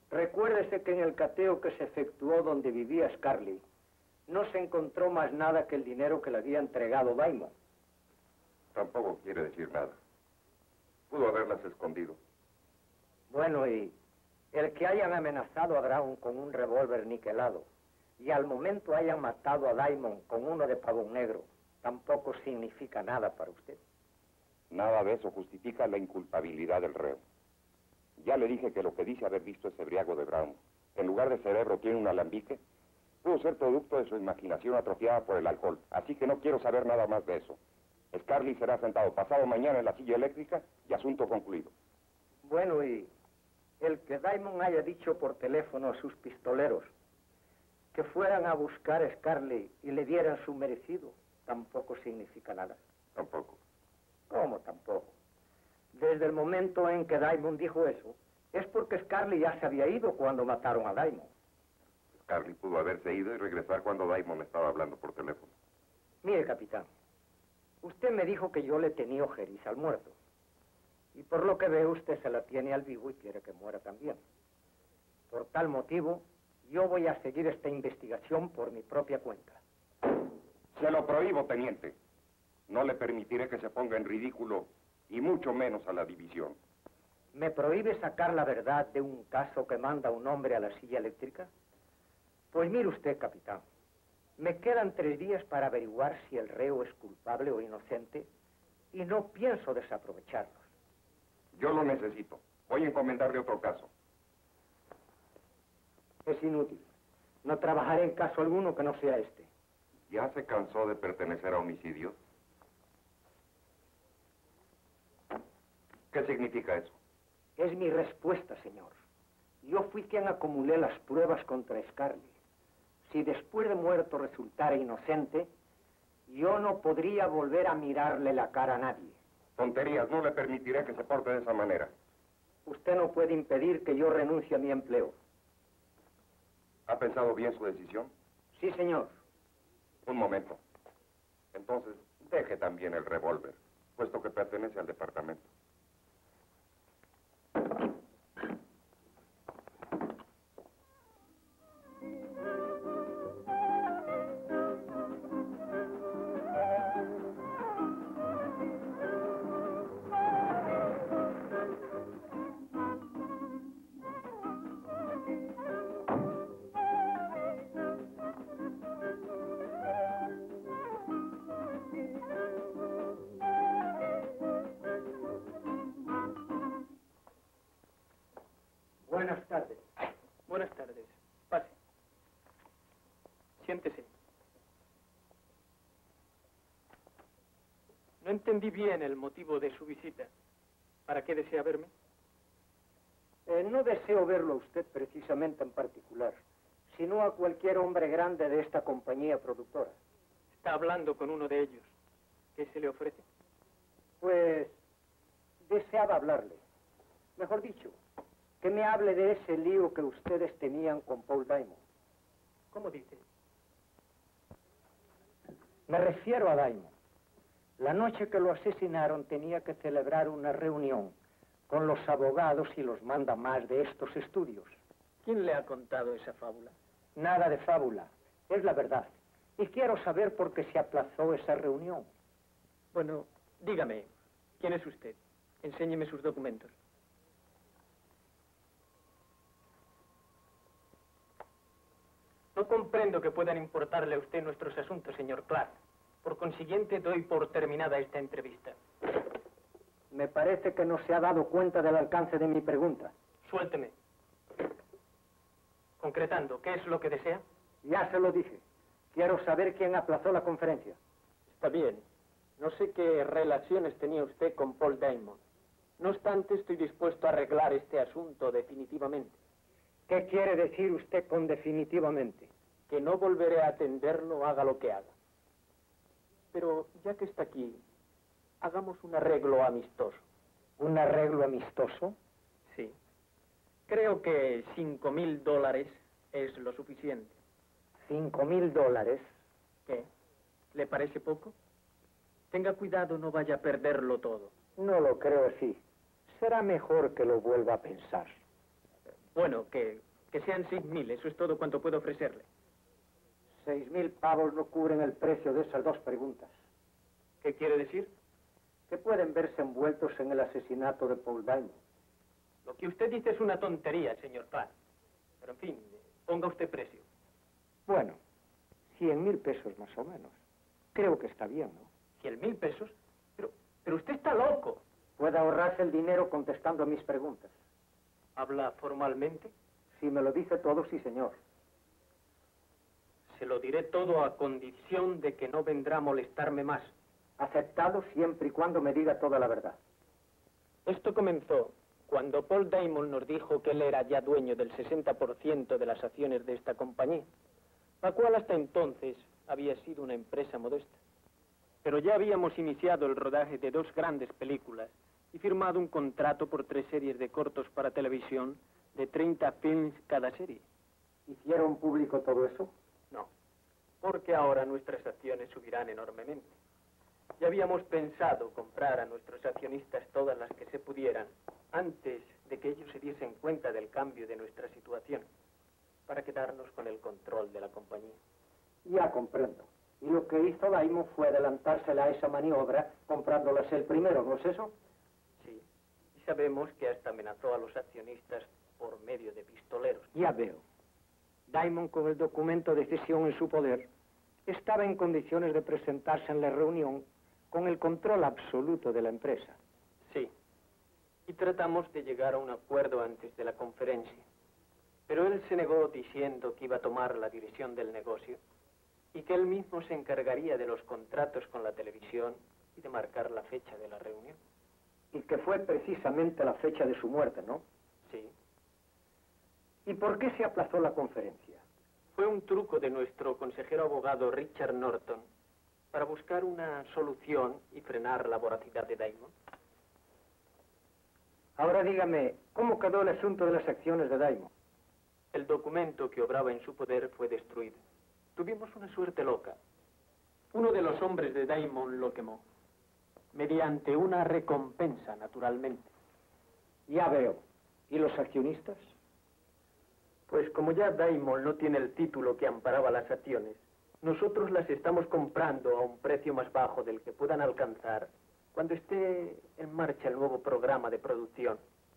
Recuérdese que en el cateo que se efectuó donde vivía Scarlett, no se encontró más nada que el dinero que le había entregado Diamond. Tampoco quiere decir nada. Pudo haberlas escondido. Bueno, y el que hayan amenazado a Brown con un revólver niquelado y al momento hayan matado a Diamond con uno de pavón negro, tampoco significa nada para usted. Nada de eso justifica la inculpabilidad del reo. Ya le dije que lo que dice haber visto ese briago de Brown, en lugar de cerebro tiene un alambique, pudo ser producto de su imaginación atrofiada por el alcohol. Así que no quiero saber nada más de eso. Scarlett será sentado pasado mañana en la silla eléctrica y asunto concluido. Bueno, y el que Diamond haya dicho por teléfono a sus pistoleros que fueran a buscar a Scarlett y le dieran su merecido, tampoco significa nada. Tampoco. ¿Cómo tampoco? Desde el momento en que Diamond dijo eso, es porque Scarlett ya se había ido cuando mataron a Diamond. Scarlett pudo haberse ido y regresar cuando Diamond estaba hablando por teléfono. Mire, capitán, usted me dijo que yo le tenía ojeriza al muerto. Y por lo que veo, usted se la tiene al vivo y quiere que muera también. Por tal motivo, yo voy a seguir esta investigación por mi propia cuenta. Se lo prohíbo, teniente. No le permitiré que se ponga en ridículo, y mucho menos a la división. ¿Me prohíbe sacar la verdad de un caso que manda un hombre a la silla eléctrica? Pues mire usted, capitán, me quedan tres días para averiguar si el reo es culpable o inocente, y no pienso desaprovecharlos. Yo lo necesito. Voy a encomendarle otro caso. Es inútil. No trabajaré en caso alguno que no sea este. ¿Ya se cansó de pertenecer a homicidios? ¿Qué significa eso? Es mi respuesta, señor. Yo fui quien acumulé las pruebas contra Scarlett. Si después de muerto resultara inocente, yo no podría volver a mirarle la cara a nadie. Tonterías, no le permitiré que se porte de esa manera. Usted no puede impedir que yo renuncie a mi empleo. ¿Ha pensado bien su decisión? Sí, señor. Un momento. Entonces, deje también el revólver, puesto que pertenece al departamento. Buenas tardes. Buenas tardes. Pase. Siéntese. No entendí bien el motivo de su visita. ¿Para qué desea verme? Eh, no deseo verlo a usted precisamente en particular, sino a cualquier hombre grande de esta compañía productora. Está hablando con uno de ellos. ¿Qué se le ofrece? Pues deseaba hablarle. Mejor dicho, que me hable de ese lío que ustedes tenían con Paul Diamond. ¿Cómo dice? Me refiero a Diamond. La noche que lo asesinaron tenía que celebrar una reunión con los abogados y los mandamás de estos estudios. ¿Quién le ha contado esa fábula? Nada de fábula, es la verdad. Y quiero saber por qué se aplazó esa reunión. Bueno, dígame, ¿quién es usted? Enséñeme sus documentos. No comprendo que puedan importarle a usted nuestros asuntos, señor Clark. Por consiguiente, doy por terminada esta entrevista. Me parece que no se ha dado cuenta del alcance de mi pregunta. Suélteme. Concretando, ¿qué es lo que desea? Ya se lo dije. Quiero saber quién aplazó la conferencia. Está bien. No sé qué relaciones tenía usted con Paul Diamond. No obstante, estoy dispuesto a arreglar este asunto definitivamente. ¿Qué quiere decir usted con definitivamente? Que no volveré a atenderlo, haga lo que haga. Pero, ya que está aquí, hagamos un arreglo amistoso. ¿Un arreglo amistoso? Sí. Creo que cinco mil dólares es lo suficiente. ¿Cinco mil dólares? ¿Qué? ¿Le parece poco? Tenga cuidado, no vaya a perderlo todo. No lo creo así. Será mejor que lo vuelva a pensar. Bueno, que, que sean seis mil, eso es todo cuanto puedo ofrecerle. Seis mil pavos no cubren el precio de esas dos preguntas. ¿Qué quiere decir? Que pueden verse envueltos en el asesinato de Paul Diamond. Lo que usted dice es una tontería, señor Clark. Pero en fin, ponga usted precio. Bueno, cien mil pesos más o menos. Creo que está bien, ¿no? ¿Cien mil pesos? Pero, pero usted está loco. Puede ahorrarse el dinero contestando a mis preguntas. ¿Habla formalmente? Si me lo dice todo, sí, señor. Se lo diré todo a condición de que no vendrá a molestarme más. Aceptado siempre y cuando me diga toda la verdad. Esto comenzó cuando Paul Diamond nos dijo que él era ya dueño del sesenta por ciento de las acciones de esta compañía, la cual hasta entonces había sido una empresa modesta. Pero ya habíamos iniciado el rodaje de dos grandes películas y firmado un contrato por tres series de cortos para televisión de treinta films cada serie. ¿Hicieron público todo eso? No, porque ahora nuestras acciones subirán enormemente. Ya habíamos pensado comprar a nuestros accionistas todas las que se pudieran antes de que ellos se diesen cuenta del cambio de nuestra situación, para quedarnos con el control de la compañía. Ya comprendo. Y lo que hizo Diamond fue adelantársela a esa maniobra comprándolas él primero, ¿no es eso? Sí, y sabemos que hasta amenazó a los accionistas por medio de pistoleros. Ya veo. Diamond, con el documento de cesión en su poder, estaba en condiciones de presentarse en la reunión con el control absoluto de la empresa. Sí, y tratamos de llegar a un acuerdo antes de la conferencia. Pero él se negó diciendo que iba a tomar la dirección del negocio y que él mismo se encargaría de los contratos con la televisión y de marcar la fecha de la reunión. Y que fue precisamente la fecha de su muerte, ¿no? Sí. ¿Y por qué se aplazó la conferencia? Fue un truco de nuestro consejero abogado Richard Norton para buscar una solución y frenar la voracidad de Diamond. Ahora dígame, ¿cómo quedó el asunto de las acciones de Diamond? El documento que obraba en su poder fue destruido. Tuvimos una suerte loca. Uno de los hombres de Diamond lo quemó, mediante una recompensa, naturalmente. Ya veo. ¿Y los accionistas? Pues como ya Diamond no tiene el título que amparaba las acciones, nosotros las estamos comprando a un precio más bajo del que puedan alcanzar cuando esté en marcha el nuevo programa de producción.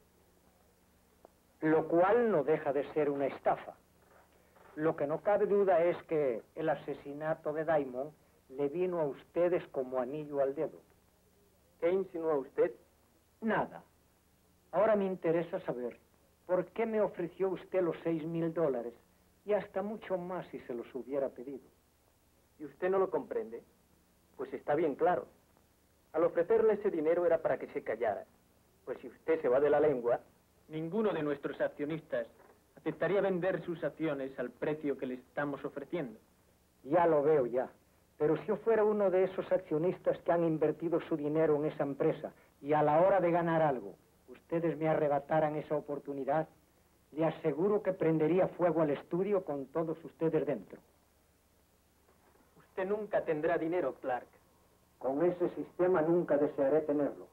Lo cual no deja de ser una estafa. Lo que no cabe duda es que el asesinato de Diamond le vino a ustedes como anillo al dedo. ¿Qué insinúa usted? Nada. Ahora me interesa saber por qué me ofreció usted los seis mil dólares y hasta mucho más si se los hubiera pedido. ¿Y usted no lo comprende? Pues está bien claro. Al ofrecerle ese dinero era para que se callara. Pues si usted se va de la lengua, ninguno de nuestros accionistas aceptaría vender sus acciones al precio que le estamos ofreciendo. Ya lo veo ya. Pero si yo fuera uno de esos accionistas que han invertido su dinero en esa empresa y a la hora de ganar algo, ustedes me arrebataran esa oportunidad, le aseguro que prendería fuego al estudio con todos ustedes dentro. Usted nunca tendrá dinero, Clark. Con ese sistema nunca desearé tenerlo.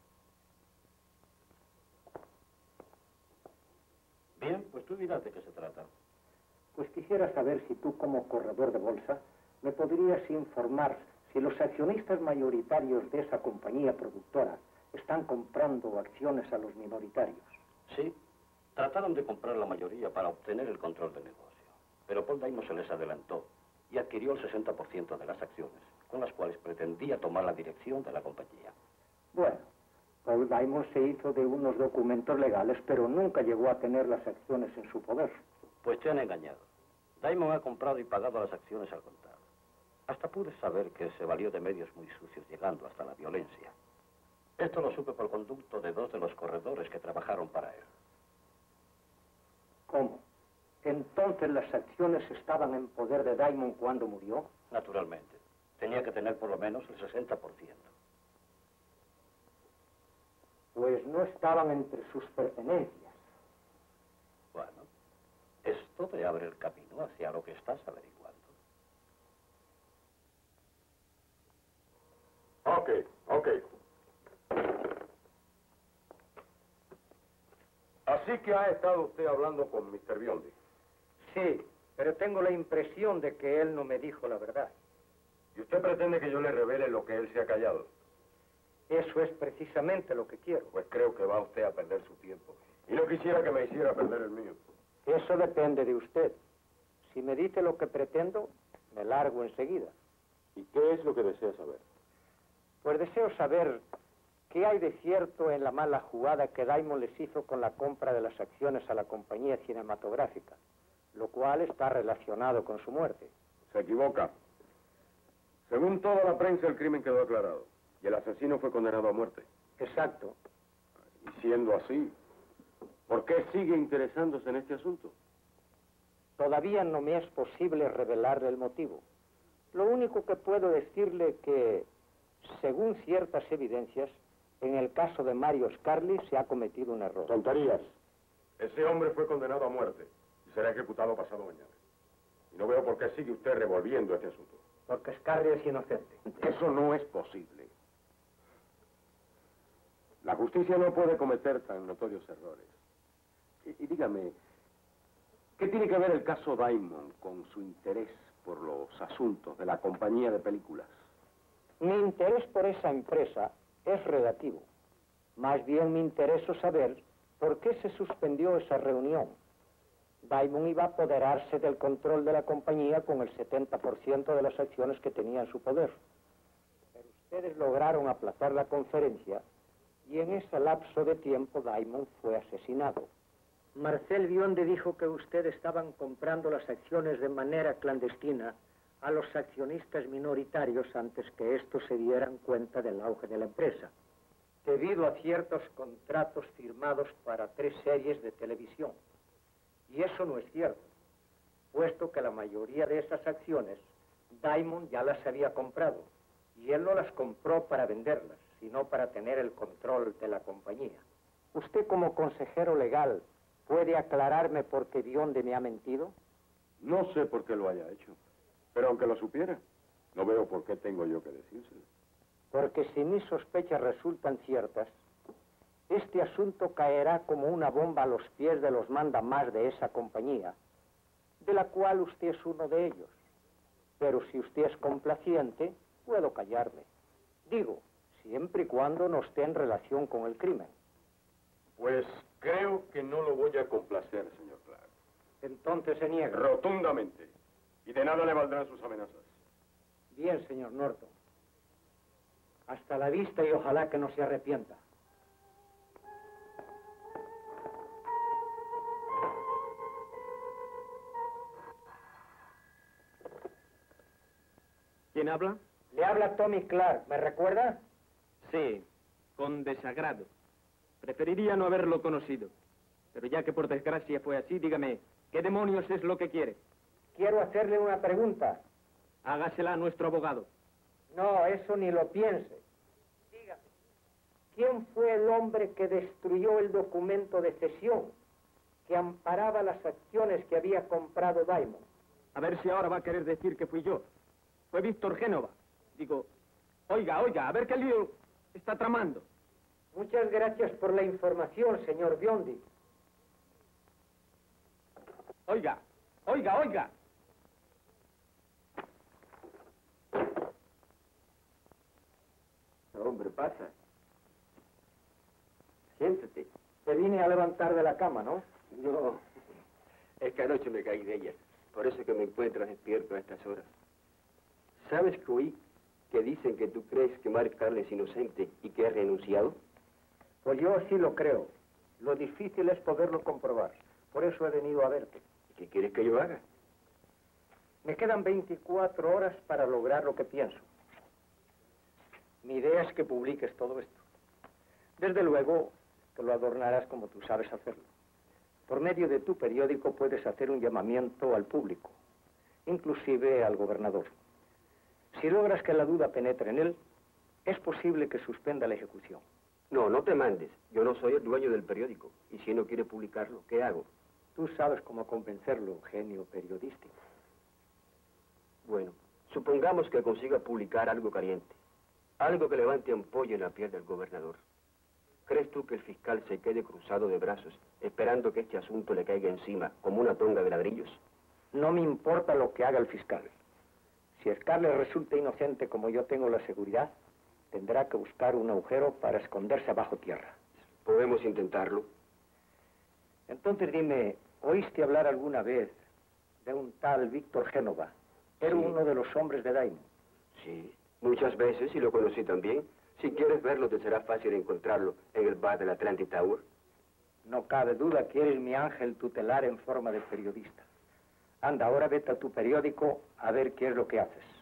Bien, pues tú dirás de qué se trata. Pues quisiera saber si tú, como corredor de bolsa, me podrías informar si los accionistas mayoritarios de esa compañía productora están comprando acciones a los minoritarios. Sí, trataron de comprar la mayoría para obtener el control del negocio, pero Paul Diamond se les adelantó y adquirió el sesenta por ciento de las acciones, con las cuales pretendía tomar la dirección de la compañía. Bueno, Paul Diamond se hizo de unos documentos legales, pero nunca llegó a tener las acciones en su poder. Pues te han engañado. Diamond ha comprado y pagado las acciones al contado. Hasta pude saber que se valió de medios muy sucios, llegando hasta la violencia. Esto lo supe por conducto de dos de los corredores que trabajaron para él. ¿Cómo? ¿Entonces las acciones estaban en poder de Diamond cuando murió? Naturalmente. Tenía que tener por lo menos el sesenta por ciento. Pues no estaban entre sus pertenencias. Bueno, esto te abre el camino hacia lo que estás averiguando. Ok, ok. Así Así que ha estado usted hablando con mister Biondi. Sí, pero tengo la impresión de que él no me dijo la verdad. ¿Y usted pretende que yo le revele lo que él se ha callado? Eso es precisamente lo que quiero. Pues creo que va usted a perder su tiempo. Y no quisiera que me hiciera perder el mío. Eso depende de usted. Si me dice lo que pretendo, me largo enseguida. ¿Y qué es lo que desea saber? Pues deseo saber qué hay de cierto en la mala jugada que Diamond les hizo con la compra de las acciones a la compañía cinematográfica, lo cual está relacionado con su muerte. Se equivoca. Según toda la prensa, el crimen quedó aclarado y el asesino fue condenado a muerte. Exacto. Y siendo así, ¿por qué sigue interesándose en este asunto? Todavía no me es posible revelarle el motivo. Lo único que puedo decirle que, según ciertas evidencias, en el caso de Mario Scarli se ha cometido un error. Tonterías. Ese hombre fue condenado a muerte y será ejecutado pasado mañana. Y no veo por qué sigue usted revolviendo este asunto. Porque Scarli es inocente. Eso no es posible. La justicia no puede cometer tan notorios errores. Y, y dígame, ¿qué tiene que ver el caso Diamond con su interés por los asuntos de la compañía de películas? Mi interés por esa empresa es relativo. Más bien me interesa saber por qué se suspendió esa reunión. Diamond iba a apoderarse del control de la compañía con el setenta por ciento de las acciones que tenía en su poder. Pero ustedes lograron aplazar la conferencia y en ese lapso de tiempo Diamond fue asesinado. Marcel Biondi dijo que ustedes estaban comprando las acciones de manera clandestina a los accionistas minoritarios antes que estos se dieran cuenta del auge de la empresa, debido a ciertos contratos firmados para tres series de televisión. Y eso no es cierto, puesto que la mayoría de esas acciones Diamond ya las había comprado, y él no las compró para venderlas, sino para tener el control de la compañía. Usted, como consejero legal, ¿puede aclararme por qué Biondi me ha mentido? No sé por qué lo haya hecho, pero aunque lo supiera, no veo por qué tengo yo que decírselo. Porque si mis sospechas resultan ciertas, este asunto caerá como una bomba a los pies de los mandamás de esa compañía, de la cual usted es uno de ellos. Pero si usted es complaciente, puedo callarme. Digo, siempre y cuando no esté en relación con el crimen. Pues creo que no lo voy a complacer, señor Clark. Entonces se niega. Rotundamente. Y de nada le valdrán sus amenazas. Bien, señor Norton. Hasta la vista y ojalá que no se arrepienta. ¿Quién habla? Le habla Tommy Clark, ¿me recuerda? Sí, con desagrado. Preferiría no haberlo conocido. Pero ya que por desgracia fue así, dígame, ¿qué demonios es lo que quiere? Quiero hacerle una pregunta. Hágasela a nuestro abogado. No, eso ni lo piense. Dígame, ¿quién fue el hombre que destruyó el documento de cesión que amparaba las acciones que había comprado Diamond? A ver si ahora va a querer decir que fui yo. Fue Víctor Génova. Digo, oiga, oiga, a ver qué lío está tramando. Muchas gracias por la información, señor Biondi. Oiga, oiga, oiga. Hombre, pasa. Siéntate. Te vine a levantar de la cama, ¿no? No, es que anoche me caí de ella. Por eso que me encuentras despierto a estas horas. ¿Sabes que oí que dicen que tú crees que Mark Carle es inocente y que ha renunciado? Pues yo sí lo creo. Lo difícil es poderlo comprobar. Por eso he venido a verte. ¿Qué quieres que yo haga? Me quedan veinticuatro horas para lograr lo que pienso. Mi idea es que publiques todo esto. Desde luego que lo adornarás como tú sabes hacerlo. Por medio de tu periódico puedes hacer un llamamiento al público, inclusive al gobernador. Si logras que la duda penetre en él, es posible que suspenda la ejecución. No, no te mandes. Yo no soy el dueño del periódico. Y si no quiere publicarlo, ¿qué hago? Tú sabes cómo convencerlo, genio periodístico. Bueno, supongamos que consiga publicar algo caliente. Algo que levante ampolla en la piel del gobernador. ¿Crees tú que el fiscal se quede cruzado de brazos, esperando que este asunto le caiga encima como una tonga de ladrillos? No me importa lo que haga el fiscal. Si Scarlett resulta inocente como yo tengo la seguridad, tendrá que buscar un agujero para esconderse bajo tierra. Podemos intentarlo. Entonces dime, ¿oíste hablar alguna vez de un tal Víctor Génova? Era Sí. uno de los hombres de Diamond. Sí, muchas veces, y lo conocí también. Si quieres verlo, te será fácil encontrarlo en el bar del Atlantic Tower. No cabe duda que eres mi ángel tutelar en forma de periodista. Anda, ahora vete a tu periódico a ver qué es lo que haces.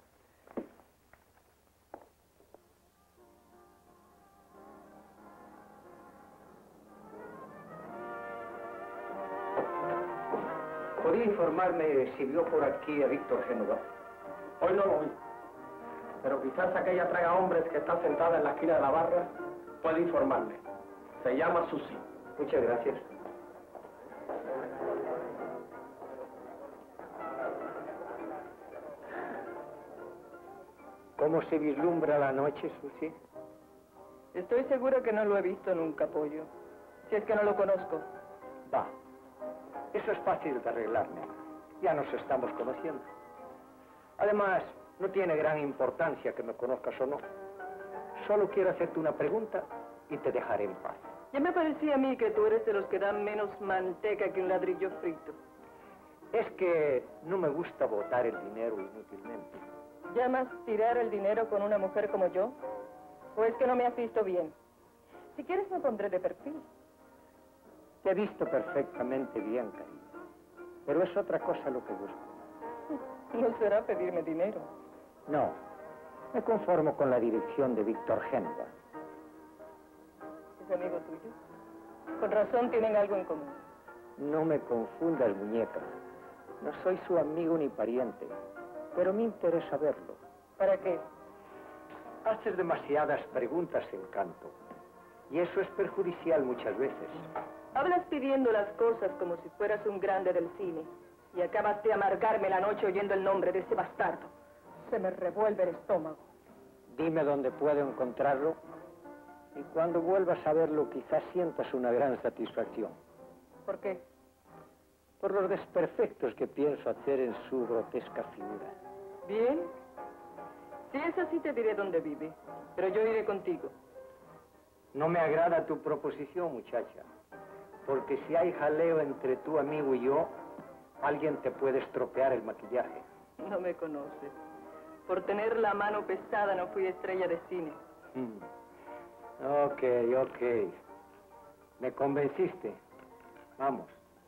¿Podría informarme si vio por aquí a Víctor Génova? Hoy no lo vi. Pero quizás aquella traga hombres que está sentada en la esquina de la barra puede informarme. Se llama Susi. Muchas gracias. ¿Cómo se vislumbra la noche, Susi? Estoy seguro que no lo he visto nunca, Pollo. Si es que no lo conozco. Va. Eso es fácil de arreglarme. Ya nos estamos conociendo. Además, no tiene gran importancia que me conozcas o no. Solo quiero hacerte una pregunta y te dejaré en paz. Ya me parecía a mí que tú eres de los que dan menos manteca que un ladrillo frito. Es que no me gusta botar el dinero inútilmente. ¿Llamas tirar el dinero con una mujer como yo? ¿O es que no me has visto bien? Si quieres me pondré de perfil. Te he visto perfectamente bien, cariño. Pero es otra cosa lo que busco. No será pedirme dinero. No. Me conformo con la dirección de Víctor Génova. ¿Es amigo tuyo? Con razón tienen algo en común. No me confundas, muñeca. No soy su amigo ni pariente. Pero me interesa verlo. ¿Para qué? Haces demasiadas preguntas, Encanto. Y eso es perjudicial muchas veces. Hablas pidiendo las cosas como si fueras un grande del cine. Y acabas de amargarme la noche oyendo el nombre de ese bastardo. Se me revuelve el estómago. Dime dónde puedo encontrarlo. Y cuando vuelvas a verlo, quizás sientas una gran satisfacción. ¿Por qué? Por los desperfectos que pienso hacer en su grotesca figura. Bien. Si es así, te diré dónde vive. Pero yo iré contigo. No me agrada tu proposición, muchacha. Porque si hay jaleo entre tu amigo y yo, alguien te puede estropear el maquillaje. No me conoces. Por tener la mano pesada no fui estrella de cine. Mm. Ok, ok. Me convenciste. Vamos.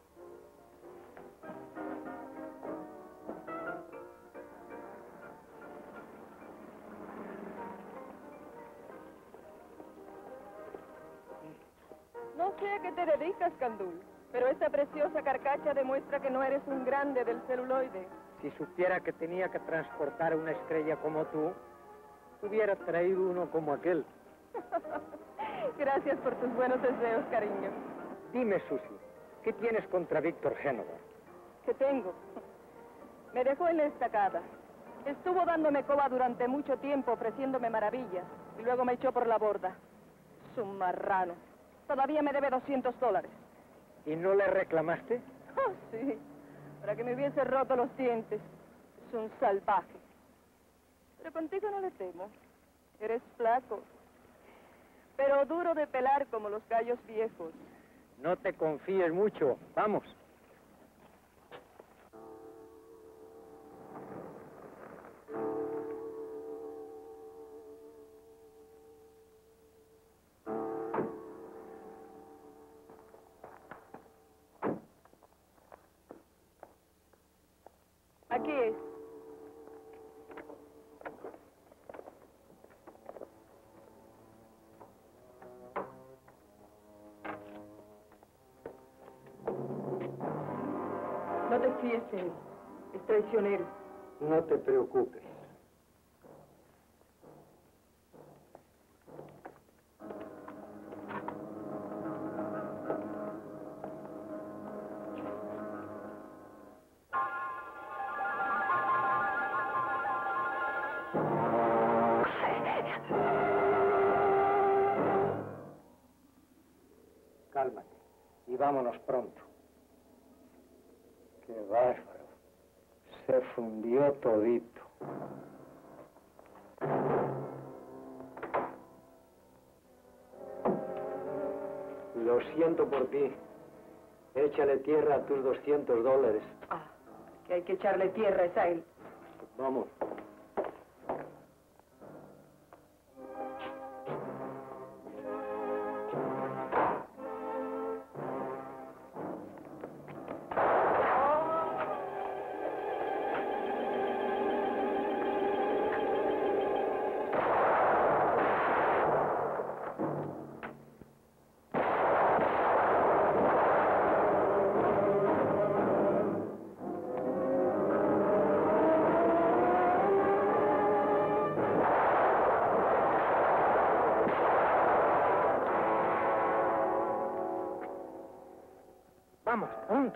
No sé a qué te dedicas, Candul, pero esa preciosa carcacha demuestra que no eres un grande del celuloide. Si supiera que tenía que transportar una estrella como tú, hubiera traído uno como aquel. Gracias por tus buenos deseos, cariño. Dime, Susi, ¿qué tienes contra Víctor Génova? ¿Qué tengo? Me dejó en la estacada. Estuvo dándome coba durante mucho tiempo, ofreciéndome maravillas, y luego me echó por la borda. Es un marrano. Todavía me debe doscientos dólares. ¿Y no le reclamaste? Oh, sí. Para que me hubiese roto los dientes. Es un salvaje. Pero contigo no le temo. Eres flaco. Pero duro de pelar como los gallos viejos. No te confíes mucho. Vamos. Aquí es. No te fíes de él. Es traicionero. No te preocupes. vámonos pronto. Qué bárbaro. Se fundió todito. Lo siento por ti. Échale tierra a tus doscientos dólares. Ah, que hay que echarle tierra es a él. Vamos. Vamos, pronto.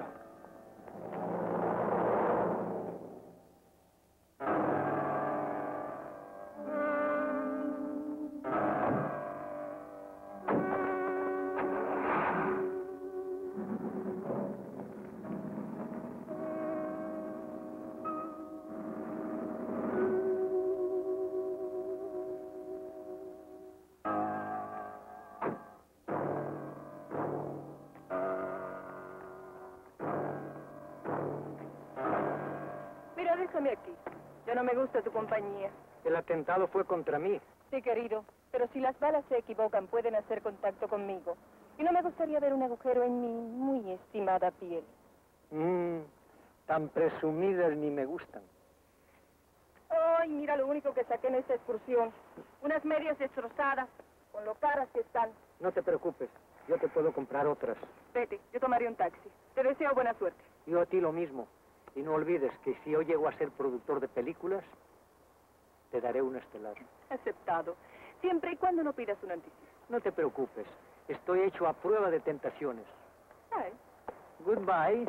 Mira, déjame aquí. Ya no me gusta tu compañía. El atentado fue contra mí. Sí, querido, pero si las balas se equivocan, pueden hacer contacto conmigo. Y no me gustaría ver un agujero en mi muy estimada piel. Mmm, tan presumidas ni me gustan. Ay, mira lo único que saqué en esta excursión. Unas medias destrozadas, con lo caras que están. No te preocupes, yo te puedo comprar otras. Vete, yo tomaré un taxi. Te deseo buena suerte. Yo a ti lo mismo. Y no olvides que si yo llego a ser productor de películas, te daré un estelar. Aceptado. Siempre y cuando no pidas un anticipo. No te preocupes. Estoy hecho a prueba de tentaciones. Ay. Goodbye.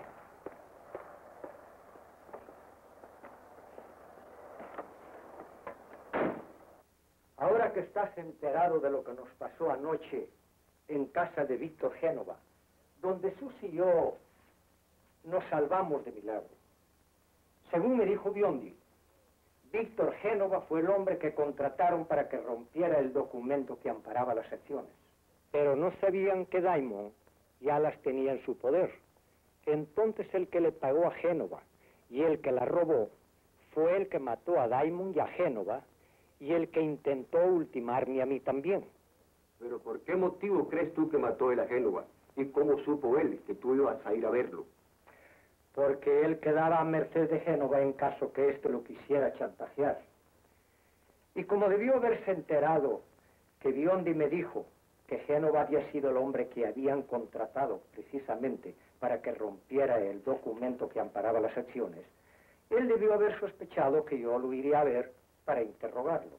Ahora que estás enterado de lo que nos pasó anoche en casa de Víctor Génova, donde Susi y yo nos salvamos de milagro. Según me dijo Biondi, Víctor Génova fue el hombre que contrataron para que rompiera el documento que amparaba las acciones. Pero no sabían que Diamond ya las tenía en su poder. Entonces el que le pagó a Génova y el que la robó fue el que mató a Diamond y a Génova y el que intentó ultimarme a mí también. ¿Pero por qué motivo crees tú que mató él a Génova? ¿Y cómo supo él que tú ibas a ir a verlo? Porque él quedaba a merced de Génova en caso que éste lo quisiera chantajear. Y como debió haberse enterado que Biondi me dijo que Génova había sido el hombre que habían contratado precisamente para que rompiera el documento que amparaba las acciones, él debió haber sospechado que yo lo iría a ver para interrogarlo.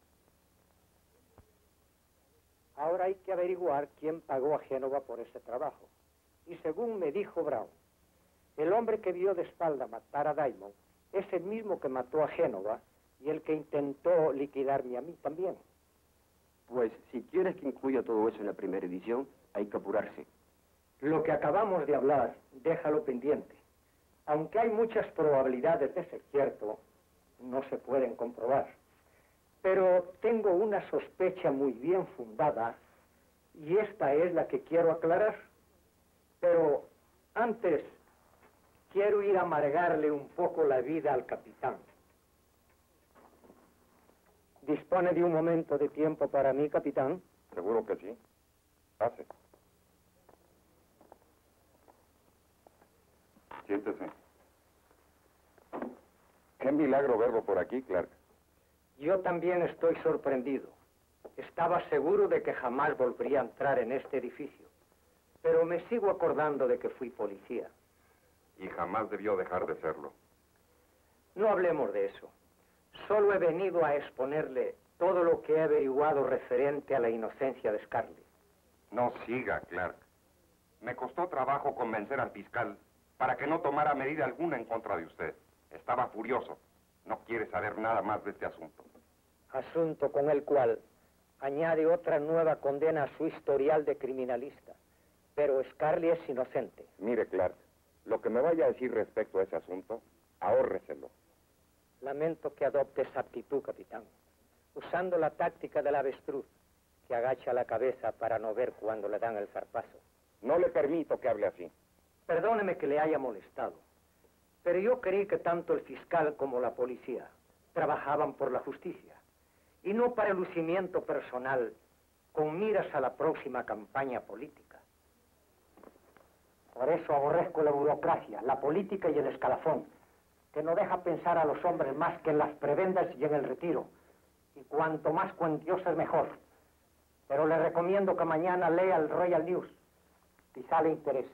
Ahora hay que averiguar quién pagó a Génova por ese trabajo. Y según me dijo Brown, el hombre que vio de espalda matar a Diamond es el mismo que mató a Génova y el que intentó liquidarme a mí también. Pues si quieres que incluya todo eso en la primera edición, hay que apurarse. Lo que acabamos de hablar, déjalo pendiente. Aunque hay muchas probabilidades de ser cierto, no se pueden comprobar. Pero tengo una sospecha muy bien fundada y esta es la que quiero aclarar. Pero antes quiero ir a amargarle un poco la vida al capitán. ¿Dispone de un momento de tiempo para mí, capitán? Seguro que sí. Pase. Siéntese. Qué milagro verlo por aquí, Clark. Yo también estoy sorprendido. Estaba seguro de que jamás volvería a entrar en este edificio. Pero me sigo acordando de que fui policía. Y jamás debió dejar de serlo. No hablemos de eso. Solo he venido a exponerle todo lo que he averiguado referente a la inocencia de Scarlett. No siga, Clark. Me costó trabajo convencer al fiscal para que no tomara medida alguna en contra de usted. Estaba furioso. No quiere saber nada más de este asunto. Asunto con el cual añade otra nueva condena a su historial de criminalista. Pero Scarly es inocente. Mire, Clark, lo que me vaya a decir respecto a ese asunto, ahórreselo. Lamento que adopte esa actitud, capitán, usando la táctica del avestruz, que agacha la cabeza para no ver cuando le dan el zarpazo. No le permito que hable así. Perdóneme que le haya molestado, pero yo creí que tanto el fiscal como la policía trabajaban por la justicia, y no para el lucimiento personal, con miras a la próxima campaña política. Por eso aborrezco la burocracia, la política y el escalafón, que no deja pensar a los hombres más que en las prebendas y en el retiro, y cuanto más cuantiosas mejor. Pero le recomiendo que mañana lea el Royal News, quizá le interese.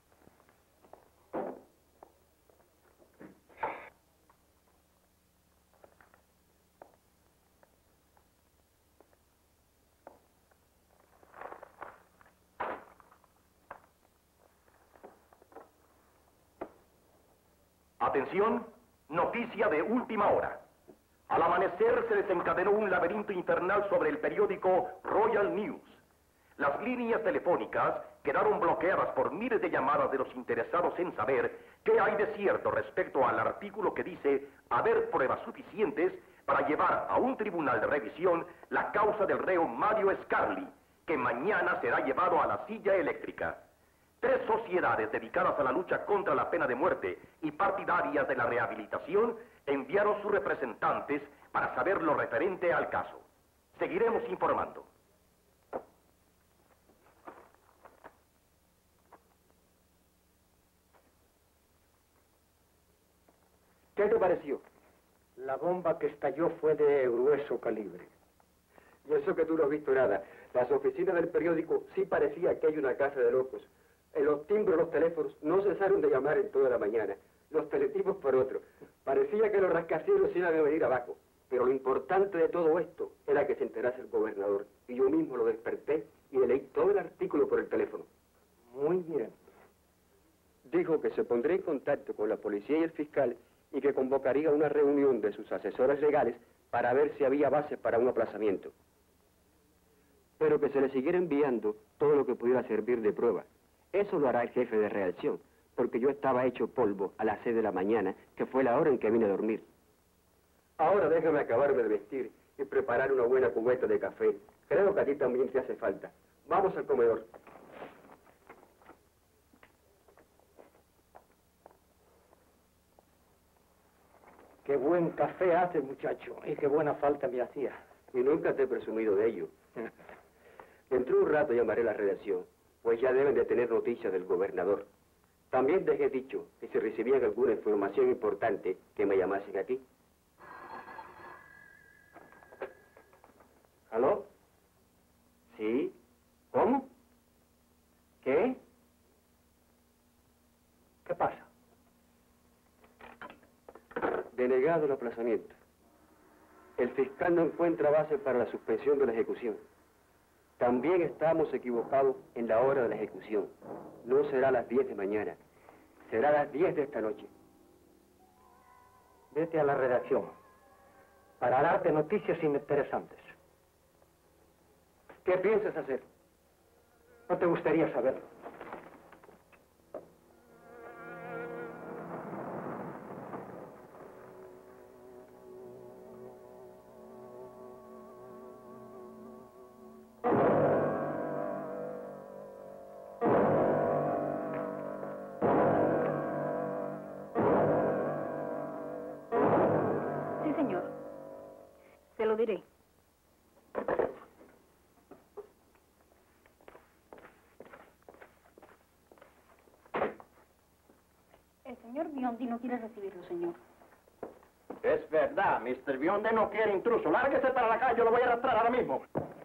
Atención, noticia de última hora. Al amanecer se desencadenó un laberinto infernal sobre el periódico Royal News. Las líneas telefónicas quedaron bloqueadas por miles de llamadas de los interesados en saber qué hay de cierto respecto al artículo que dice haber pruebas suficientes para llevar a un tribunal de revisión la causa del reo Mario Scarli, que mañana será llevado a la silla eléctrica. Tres sociedades dedicadas a la lucha contra la pena de muerte y partidarias de la rehabilitación enviaron sus representantes para saber lo referente al caso. Seguiremos informando. ¿Qué te pareció? La bomba que estalló fue de grueso calibre. Y eso que tú no has visto nada. Las oficinas del periódico sí parecía que hay una casa de locos. En los timbres, los teléfonos no cesaron de llamar en toda la mañana. Los teletipos por otro. Parecía que los rascacielos iban a venir abajo. Pero lo importante de todo esto era que se enterase el gobernador. Y yo mismo lo desperté y le leí todo el artículo por el teléfono. Muy bien. Dijo que se pondría en contacto con la policía y el fiscal y que convocaría una reunión de sus asesores legales para ver si había bases para un aplazamiento. Pero que se le siguiera enviando todo lo que pudiera servir de prueba. Eso lo hará el jefe de redacción, porque yo estaba hecho polvo a las seis de la mañana, que fue la hora en que vine a dormir. Ahora déjame acabarme de vestir y preparar una buena cubeta de café. Creo que a ti también te hace falta. Vamos al comedor. Qué buen café hace, muchacho, y qué buena falta me hacía. Y nunca te he presumido de ello. Dentro de un rato llamaré a la redacción, pues ya deben de tener noticias del gobernador. También dejé dicho que si recibían alguna información importante, que me llamasen aquí. ¿Aló? ¿Sí? ¿Cómo? ¿Qué? ¿Qué pasa? Denegado el aplazamiento. El fiscal no encuentra base para la suspensión de la ejecución. También estamos equivocados en la hora de la ejecución. No será a las diez de mañana, será a las diez de esta noche. Vete a la redacción para darte noticias interesantes. ¿Qué piensas hacer? ¿No te gustaría saberlo? Sí, señor. Se lo diré. El señor Biondi no quiere recibirlo, señor. Es verdad, mister Biondi no quiere intruso. Lárguese para la calle, yo lo voy a arrastrar ahora mismo.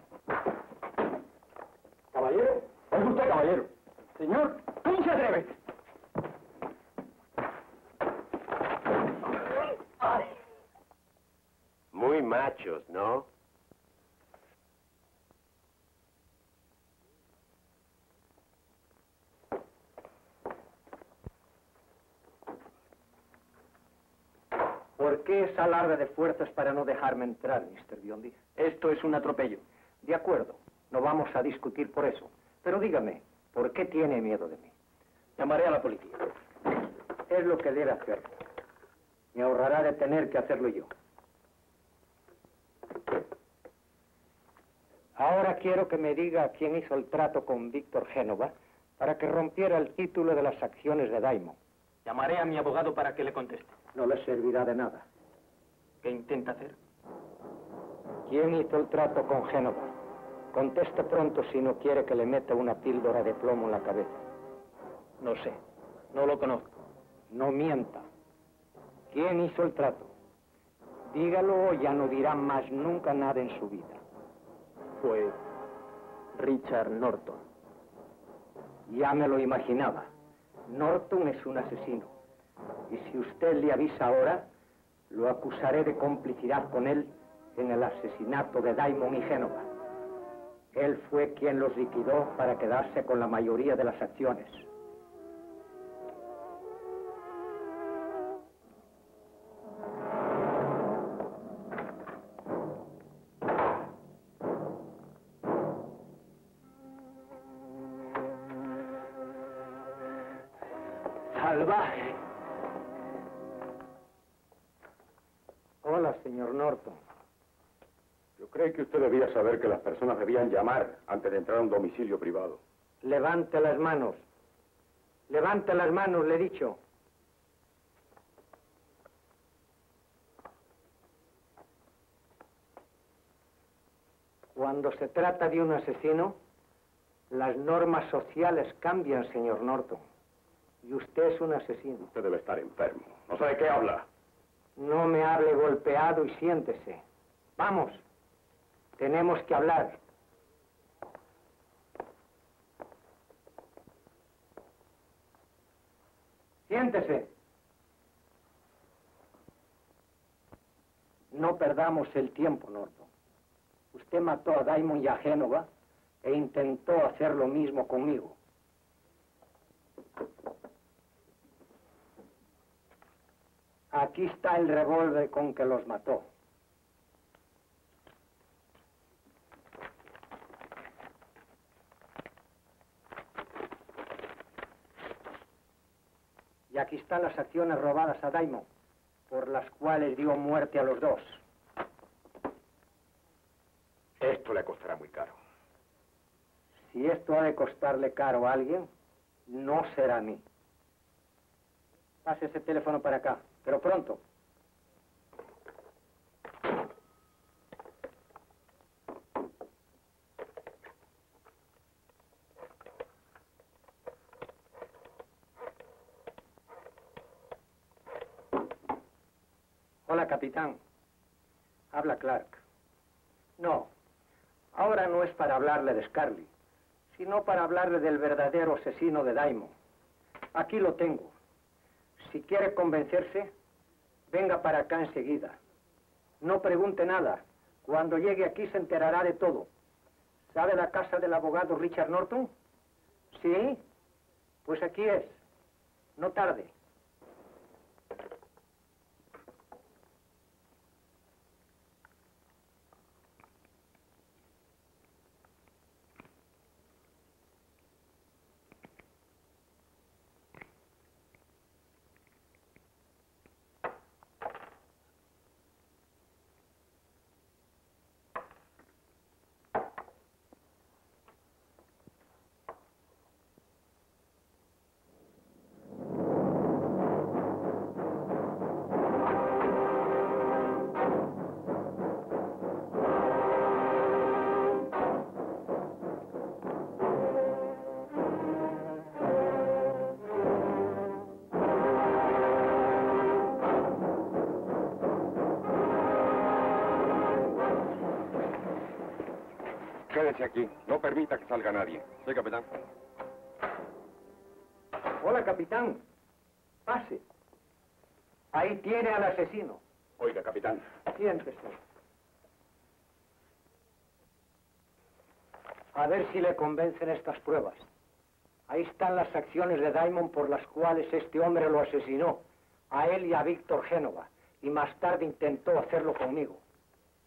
Caballero, es usted, caballero. Señor, ¿cómo se atreve? Muy machos, ¿no? ¿Por qué esa alarde de fuerzas para no dejarme entrar, mister Biondi? Esto es un atropello. De acuerdo, no vamos a discutir por eso. Pero dígame, ¿Por qué tiene miedo de mí? Llamaré a la policía. Es lo que debe hacer. Me ahorrará de tener que hacerlo yo. Ahora quiero que me diga quién hizo el trato con Víctor Génova para que rompiera el título de las acciones de Diamond. Llamaré a mi abogado para que le conteste. No le servirá de nada. ¿Qué intenta hacer? ¿Quién hizo el trato con Génova? Conteste pronto si no quiere que le meta una píldora de plomo en la cabeza. No sé. No lo conozco. No mienta. ¿Quién hizo el trato? Dígalo o ya no dirá más nunca nada en su vida. Fue Richard Norton. Ya me lo imaginaba. Norton es un asesino. Y si usted le avisa ahora, lo acusaré de complicidad con él en el asesinato de Diamond y Génova. Él fue quien los liquidó para quedarse con la mayoría de las acciones. ¡Salvaje! Hola, señor Norton. Yo creo que usted debía saber que las personas debían llamar antes de entrar a un domicilio privado. Levante las manos. Levante las manos, le he dicho. Cuando se trata de un asesino, las normas sociales cambian, señor Norton. Y usted es un asesino. Usted debe estar enfermo. ¿No sabe qué habla? No me hable golpeado y siéntese. Vamos. Tenemos que hablar. Siéntese. No perdamos el tiempo, Norton. Usted mató a Diamond y a Génova e intentó hacer lo mismo conmigo. Aquí está el revólver con que los mató. Y aquí están las acciones robadas a Diamond, por las cuales dio muerte a los dos. Esto le costará muy caro. Si esto ha de costarle caro a alguien, no será a mí. Pase ese teléfono para acá, pero pronto. Hola, capitán. Habla Clark. No, ahora no es para hablarle de Scarly, sino para hablarle del verdadero asesino de Diamond. Aquí lo tengo. Si quiere convencerse, venga para acá enseguida. No pregunte nada. Cuando llegue aquí se enterará de todo. ¿Sabe la casa del abogado Richard Norton? ¿Sí? Pues aquí es. No tarde. Quédese aquí. No permita que salga nadie. Sí, capitán. Hola, capitán. Pase. Ahí tiene al asesino. Oiga, capitán. Siéntese. A ver si le convencen estas pruebas. Ahí están las acciones de Diamond por las cuales este hombre lo asesinó, a él y a Víctor Génova, y más tarde intentó hacerlo conmigo.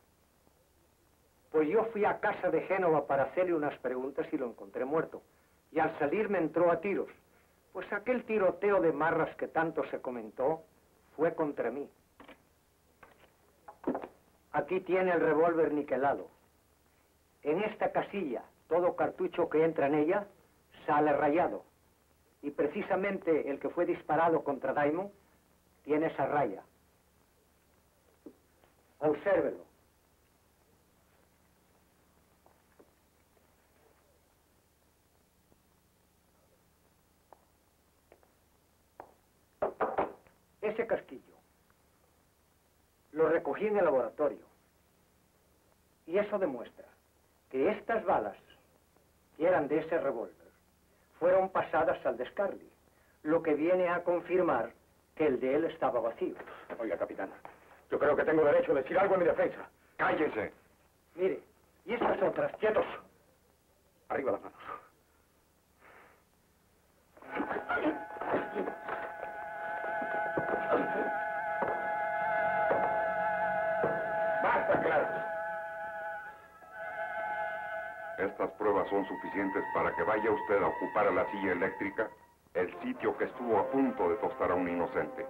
Pues yo fui a casa de Génova para hacerle unas preguntas y lo encontré muerto. y al salir me entró a tiros, pues aquel tiroteo de marras que tanto se comentó fue contra mí. Aquí tiene el revólver niquelado. En esta casilla, todo cartucho que entra en ella sale rayado. Y precisamente el que fue disparado contra Diamond tiene esa raya. Obsérvelo. Ese casquillo lo recogí en el laboratorio. Y eso demuestra que estas balas, que eran de ese revólver, fueron pasadas al de Scarly, lo que viene a confirmar que el de él estaba vacío. Oiga, capitán, yo creo que tengo derecho a decir algo en mi defensa. ¡Cállese! Mire, y estas otras, ¡quietos! Arriba las manos. ¡Basta, Clark! Estas pruebas son suficientes para que vaya usted a ocupar a la silla eléctrica, el sitio que estuvo a punto de tostar a un inocente.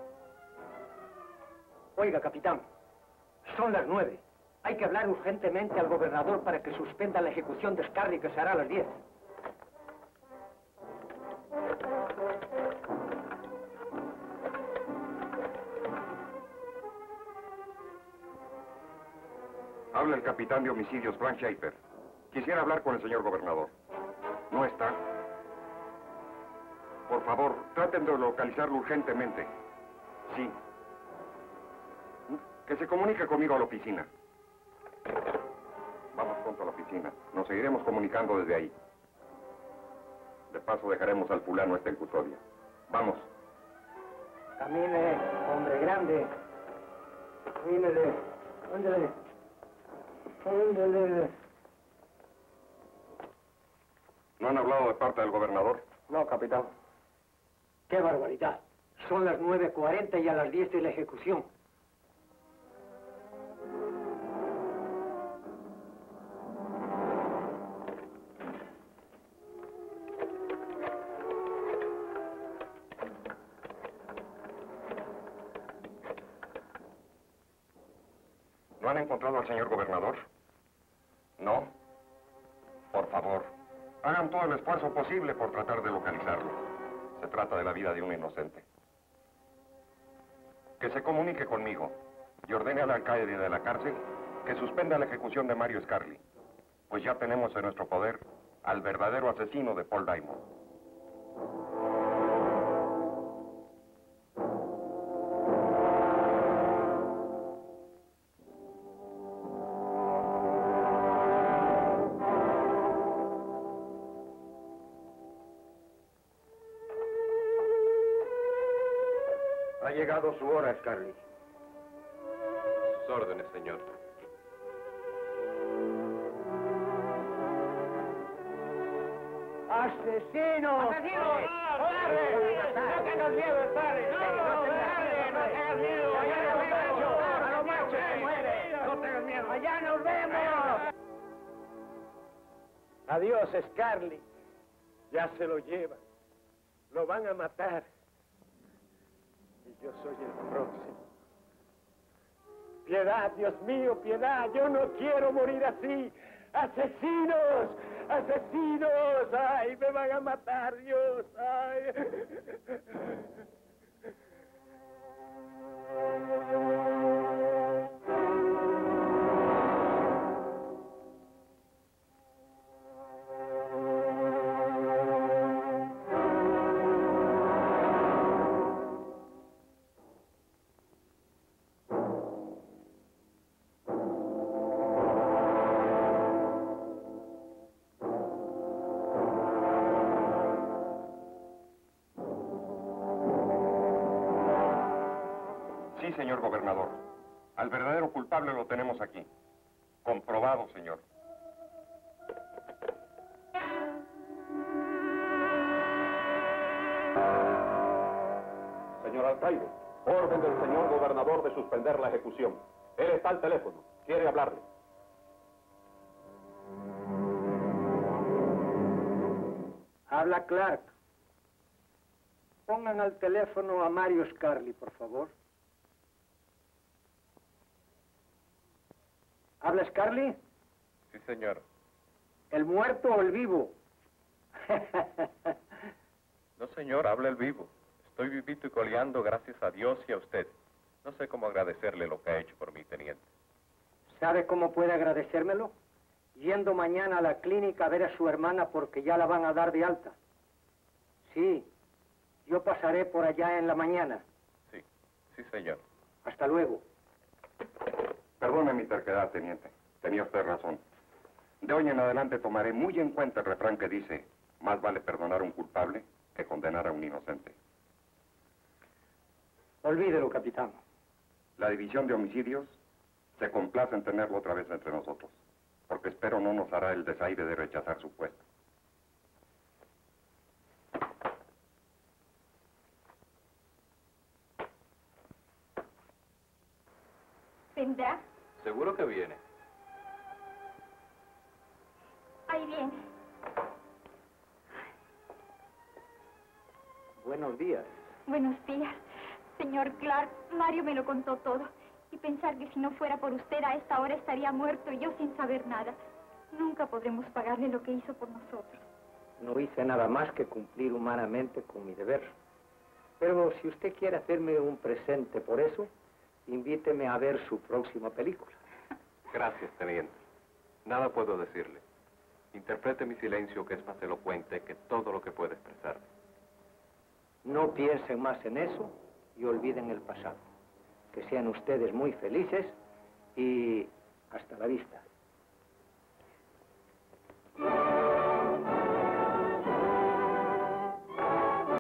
Oiga, capitán, son las nueve. Hay que hablar urgentemente al gobernador para que suspenda la ejecución de Scarly, que se hará a las diez. Habla el capitán de homicidios, Frank Schaefer. Quisiera hablar con el señor gobernador. ¿No está? Por favor, traten de localizarlo urgentemente. Sí. Que se comunique conmigo a la oficina. Vamos pronto a la oficina. Nos seguiremos comunicando desde ahí. De paso dejaremos al fulano este en custodia. Vamos. Camine, hombre grande. Camínele. Ándale. Ándale. ¿No han hablado de parte del gobernador? No, capitán. ¡Qué barbaridad! Son las nueve cuarenta y a las diez de la ejecución. ¿No han encontrado al señor gobernador? ¿No? Por favor, hagan todo el esfuerzo posible por tratar de localizarlo. Se trata de la vida de un inocente. Que se comunique conmigo y ordene al alcaide de la cárcel que suspenda la ejecución de Mario Scarly, pues ya tenemos en nuestro poder al verdadero asesino de Paul Diamond. Ha llegado su hora, Scarly. Sus órdenes, señor. ¡Asesino! ¡Asesino! ¡No que nos lleve, padre! ¡No, no tengas miedo! ¡A lo macho se muere! ¡No tengas miedo! ¡Allá nos vemos! Adiós, Scarly. Ya se lo llevan. Lo van a matar. Y yo soy el próximo. Piedad, Dios mío, piedad. Yo no quiero morir así. ¡Asesinos! ¡Asesinos! ¡Ay, me van a matar, Dios! ¡Ay! Sí, señor gobernador. Al verdadero culpable lo tenemos aquí. Comprobado, señor. Señor alcaide, orden del señor gobernador de suspender la ejecución. Él está al teléfono. Quiere hablarle. Habla Clark. Pongan al teléfono a Mario Scarli, por favor. ¿Habla Scarli? Sí, señor. ¿El muerto o el vivo? No, señor, habla el vivo. Estoy vivito y coleando gracias a Dios y a usted. No sé cómo agradecerle lo que ha hecho por mí, teniente. ¿Sabe cómo puede agradecérmelo? Yendo mañana a la clínica a ver a su hermana porque ya la van a dar de alta. Sí, yo pasaré por allá en la mañana. Sí, sí, señor. Hasta luego. Perdone mi terquedad, teniente. Tenía usted razón. De hoy en adelante tomaré muy en cuenta el refrán que dice, más vale perdonar a un culpable que condenar a un inocente. Olvídelo, capitán. La división de homicidios se complace en tenerlo otra vez entre nosotros, porque espero no nos hará el desaire de rechazar su puesto. ¿Vendrá? Seguro que viene. Ahí viene. Buenos días. Buenos días. Señor Clark, Mario me lo contó todo. Y pensar que si no fuera por usted a esta hora estaría muerto y yo sin saber nada. Nunca podremos pagarle lo que hizo por nosotros. No hice nada más que cumplir humanamente con mi deber. Pero si usted quiere hacerme un presente por eso, invíteme a ver su próxima película. Gracias, teniente. Nada puedo decirle. Interprete mi silencio, que es más elocuente que todo lo que puede expresarme. No piensen más en eso y olviden el pasado. Que sean ustedes muy felices y hasta la vista.